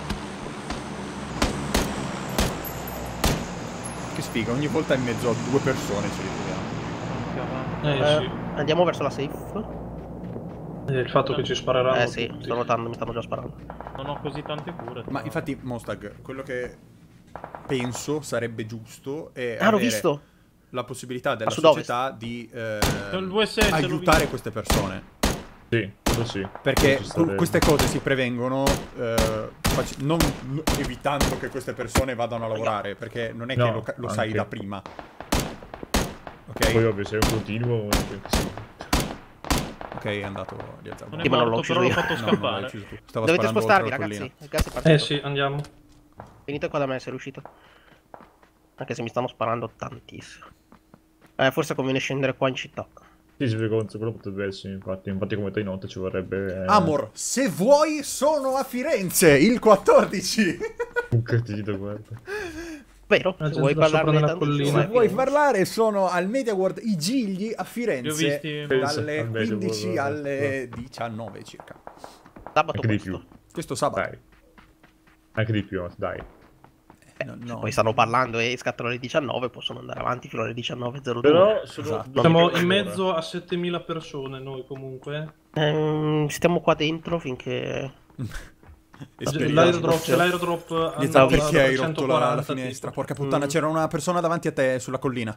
Che sfiga, ogni volta in mezzo a due persone ce li troviamo. Anche avanti. Sì. Andiamo verso la safe. Il fatto che ci spareranno Sì, tutti. sto notando, mi stanno già sparando. Non ho così tante cure. Ma infatti, Mostag, quello che penso sarebbe giusto è Ah, l'ho avere visto. la possibilità della A sud-ovest. società di il VSS l'ho aiutare visto. queste persone. Sì, quello sì. Perché Ci sarebbe. queste cose si prevengono non evitando che queste persone vadano a lavorare, perché non è che No, lo sai anche. da prima. Ok? Poi ovvio, se è un continuo, sì. Ok, è andato di Non azzardo. è Sì, ma non l'ho morto, però l'ho ucciso io. fatto No, non l'hai scappare. ucciso tu. Stava Dovete sparando spostarvi, oltre la ragazzi. collina. Il gas è partito. Sì, andiamo. Venite qua da me se riuscite. Anche se mi stanno sparando tantissimo. Forse conviene scendere qua in città. Sì, sì, quello potrebbe essere, infatti come te notte ci vorrebbe... Amor, se vuoi sono a Firenze il 14. Un cretino, guarda. Vero? La Se gente vuoi da sopra parlarne nella tanto, collina. vai Se a vuoi Firenze. parlare sono al Media World I Gigli a Li ho Firenze visti. dalle Al Media 15 World. alle 19 circa. Sabato Anche di questo. più. Questo sabato. Dai. Anche di più, dai. No. Poi stanno parlando e scattano alle 19, possono andare avanti fino alle 19.02. Però sono... Esatto. Siamo Ora. in mezzo a 7000 persone noi comunque. Stiamo qua dentro finché... L'airdrop, c'è l'airdrop Gli sa andava perché da hai rotto la 140 finestra? tipo. Porca puttana, c'era una persona davanti a te sulla collina.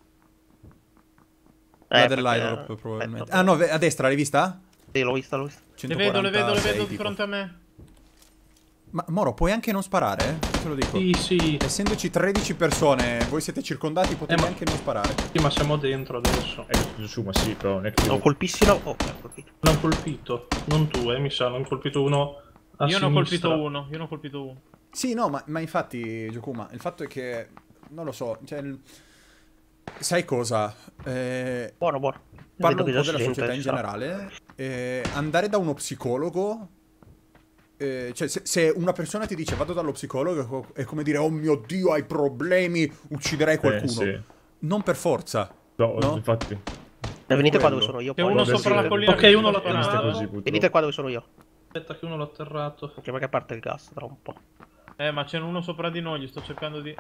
La perché- dell'airdrop probabilmente. aspetta. Ah no, a destra, l'hai vista? Sì, l'ho vista. Le vedo 146, di tipo. fronte a me. Ma Moro, puoi anche non sparare? Te lo dico. Sì, sì, Essendoci 13 persone, voi siete circondati, potete ma- anche non sparare. sì, ma siamo dentro adesso. Su, ma sì, però non è che... Non colpissi la... Oh, ho colpito. L'hanno colpito. Non tu, mi sa, l'hanno colpito uno a Io ne ho sinistra. colpito uno. Sì, no, ma infatti, Giokuma, il fatto è che... Non lo so, cioè... Sai cosa? Buono, buono. Parlo Vedo un po' che già della si sente, società in ci sta. generale. Andare da uno psicologo... cioè, se una persona ti dice vado dallo psicologo, è come dire, oh mio Dio, hai problemi, ucciderai qualcuno. sì. Non per forza. No, No? infatti. Venite qua quello. dove sono io. C'è poi. uno Vabbè, sopra sì. la collina. Ok, che uno sta l'ha sparando. Vista fermato. così, purtroppo. Venite qua dove sono io. Aspetta che uno l'ha atterrato. Anche perché parte il gas tra un po'. Ma c'è uno sopra di noi, gli sto cercando di...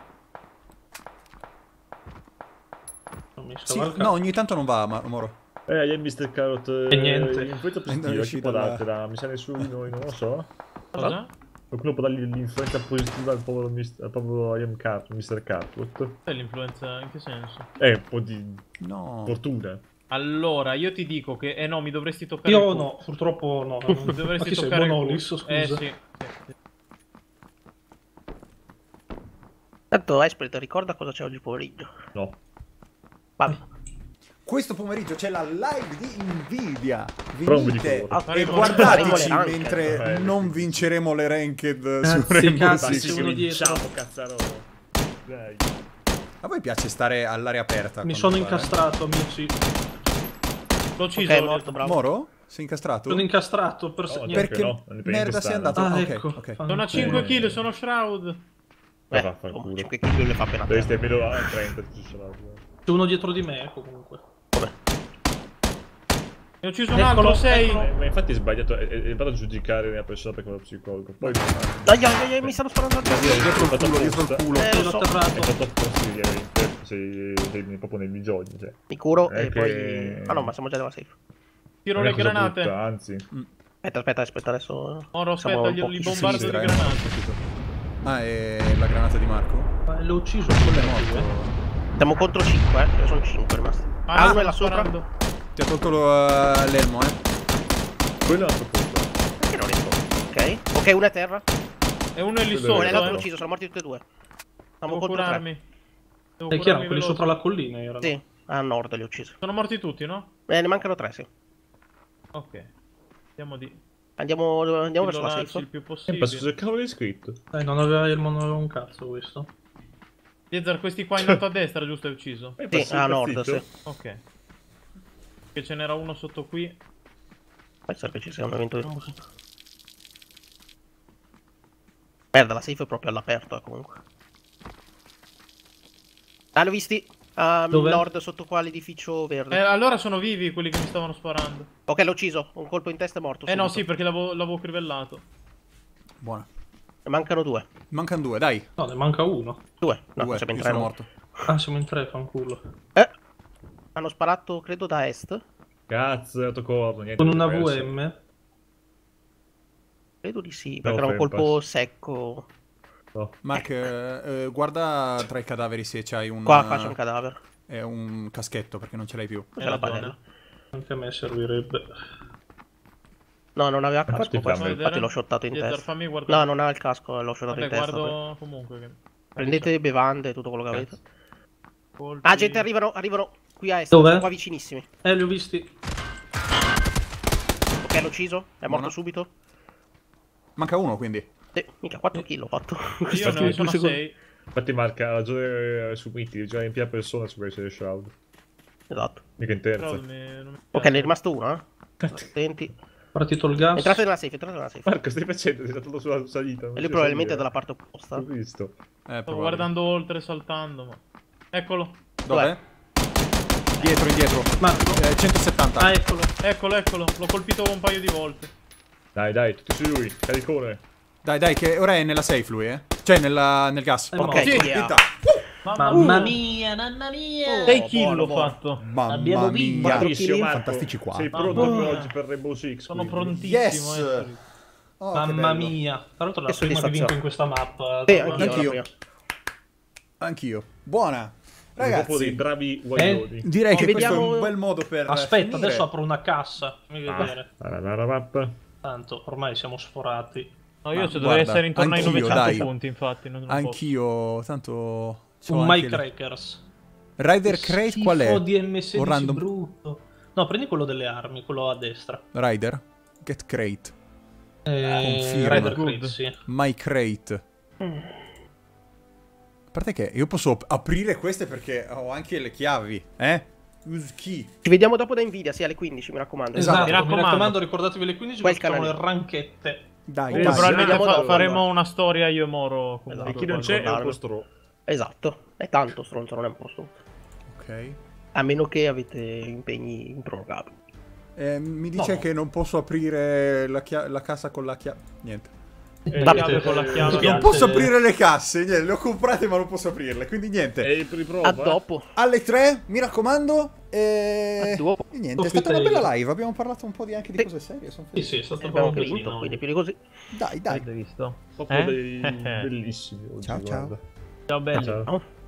Non mi Sì, scavalca. no, ogni tanto non va, Moro. Io Mr. Carrot... E niente. L'influenza Non è positiva, chi uscita può da- dartela? Mi sa nessuno di noi, non lo so. Cosa? Qualcuno può dargli l'influenza positiva al povero Mr. Carrot? È l'influenza, in che senso? Un po' di No. fortuna. Allora, io ti dico che... no, mi dovresti toccare... Io il no, purtroppo no. Mi Ma dovresti chi sei, toccare il Bonolis, culo. scusa? Sì. Tanto Esprit ricorda cosa c'è oggi pomeriggio. No. Vabbè. questo pomeriggio c'è la live di Nvidia. Però non vi Venite dico ora. e Faremo guardateci le ranked. mentre non vinceremo le ranked su Cazzi, Rainbow cazzi, Six. uno dietro. Ciao, cazzaro. Dai. A voi piace stare all'aria aperta? Mi quando sono fare? incastrato, amici. L'ho ucciso. Ok, morto, bravo. Moro? Sei incastrato? Sono incastrato per Oh, niente. Perché no, non ne merda prendo sei strada. andato? Ah, Ok, ecco. ok. Sono a 5 kill, sono Shroud. Vaffanculo. 5 kill le fa appena Devi te. stare meno a 30 ci sarà. C'è uno dietro di me, comunque. Ne ho ucciso un altro, 6. Ma infatti è sbagliato, è vado a giudicare una persona perché è uno psicologo. Poi Mi stanno sparando addosso. Dietro il culo, dietro il culo. Lo Sono so. è atterrato. fatto apposta, sei proprio nei bisogni, cioè. Mi curo È e che- poi... Ah no, ma siamo già nella safe. Tiro Non è le cosa granate. brutta, anzi. Aspetta adesso... Oro, siamo aspetta, un po' li più bombardo di sinistra, granate. Ah, è la granata di Marco? Ma l'ho ucciso. Quello è quello morto. Siamo contro 5, ce ne sono 5 rimasti. Ah, uno è là sto sopra. sparando. Ti ha tolto l'elmo, Quello è un altro punto. Perché non riesco? Ok. Ok, uno è a terra. E uno è lì Quello Oh, sotto, è l'altro l'ho eh. ucciso, sono morti tutti e due. Siamo Devo contro 3. curarmi. Devo È chiaro, curarmi quelli veloce. sopra la collina erano. Sì, a nord li ho uccisi. Sono morti tutti, no? Ne mancano 3, sì. Ok. Andiamo di Andiamo verso la pillolarci safe. il più Ma possibile. cosa cavolo hai scritto? Non aveva il non aveva un cazzo questo. Liezar, questi qua in alto a destra, giusto, hai ucciso? Sì, a nord, sì. Ok. Che ce n'era uno sotto qui. Penso che ci sia un evento di musica. Merda, la safe è proprio all'aperto, comunque. Ah, li ho visti. A Dove? nord, sotto qua l'edificio verde. Allora sono vivi quelli che mi stavano sparando. Ok, l'ho ucciso. Un colpo in testa e morto. No, subito. sì, perché l'avevo crivellato. Buona. Ne mancano 2. Mancano 2, dai. No, ne manca uno. 2. No, 2, siamo in io 3. sono morto. Ah, siamo in tre, fanculo. Hanno sparato, credo, da est. Cazzo, è autocorno, niente. Con una di diverso. VM. Credo di sì, No, perché era un Fempass. colpo secco. No. Mark, guarda tra i cadaveri se c'hai un... Qua c'è un cadavere. È un caschetto perché non ce l'hai più. C'è la panella. Anche a me servirebbe. No, non aveva Infatti casco questo, fammi infatti l'ho shottato in Liezar, testa. fammi guardare. No, non ha il casco, l'ho shottato Vabbè, in testa. guardo comunque. Che... Prendete bevande, tutto quello che avete. Colpi. Ah, gente, arrivano qui a est. Dove? Sono qua vicinissimi. Li ho visti. Ok, l'ho ucciso. È morto Buona. subito. Manca uno quindi. Mica 4 kill ho fatto. Io ne sono 6. Infatti Marca ha ragione su Mitty, già in prima persona su queste Shroud. Esatto. Mica in Però terza. non mi Ok, ne è rimasto uno, eh. Attenti. Partito il gas. Entrate nella safe, entrate nella safe. Marco, stai facendo? Sei stato sulla salita. non E lui sai probabilmente è salire. dalla parte opposta. Ho visto. Stavo guardando oltre, saltando, ma... Eccolo. Dov'è? Dietro, indietro. Marco. 170. Ah, eccolo. Eccolo. L'ho colpito un paio di volte. Dai, tutti su lui. Caricone. Dai, che ora è nella safe lui, Cioè, nel gas. Ok, Ok, Sì. yeah. Mamma mia, mamma mia. 6 kill buono, l'ho buono. fatto. Mamma Abbiamo mia. vinto. Bravissimo, Marco. Fantastici qua. Sei pronto per oggi per Rainbow Six? Sono quindi? prontissimo. Yes! Oh, che Mamma bello. mia. Tra l'altro è Che la prima che vinco soddisfazione. in questa mappa. Sì, Anch'io. Anch'io. Buona. Sei proprio dei Ragazzi, bravi guaglioni. direi che questo è vediamo- un bel modo per Aspetta, finire. adesso apro una cassa. Fammi vedere. Ah. Tanto, ormai siamo sforati. No, io Ma dovrei guarda, essere intorno ai anch'io, 900 dai. punti, infatti. Non posso. Anch'io, tanto... c'ho Un anche My le- Crackers. Rider Crate qual è? Schifo di M16 Un random- brutto. No, prendi quello delle armi, quello a destra. Rider? Get Crate. Rider Good. Crate, sì. My Crate. A parte che io posso aprire queste perché ho anche le chiavi, Use key. Ci vediamo dopo da Nvidia, sì, alle 15, mi raccomando. Esatto, Mi mi raccomando. raccomando, ricordatevi le 15 Quel perché facciamo le canale. ranchette. Dai, Sì, dai. Probabilmente vediamo dopo, faremo allora. una storia io e Moro. comunque, Esatto. E chi non c'è è un guardarlo. po' stro. Esatto. È tanto stronzo, non è un po' stronzo. Ok. A meno che avete impegni improrogabili. Mi dice No. che non posso aprire la cassa con la chiave. Niente. La chiave con la chiave. Non posso aprire le casse, niente, le ho comprate ma non posso aprirle, quindi niente. E riprova. A dopo. Alle 3, mi raccomando. E A dopo. e niente, è stata una bella live, abbiamo parlato un po' anche di Sì. cose serie. Sono Sì, felice. sì, è stato Abbiamo proprio anche vinto, così. quindi più di così. Dai, dai. Avete visto? Proprio Eh? dei bellissimi oggi, Ciao, ciao. guarda. Ciao belli. Ciao. No?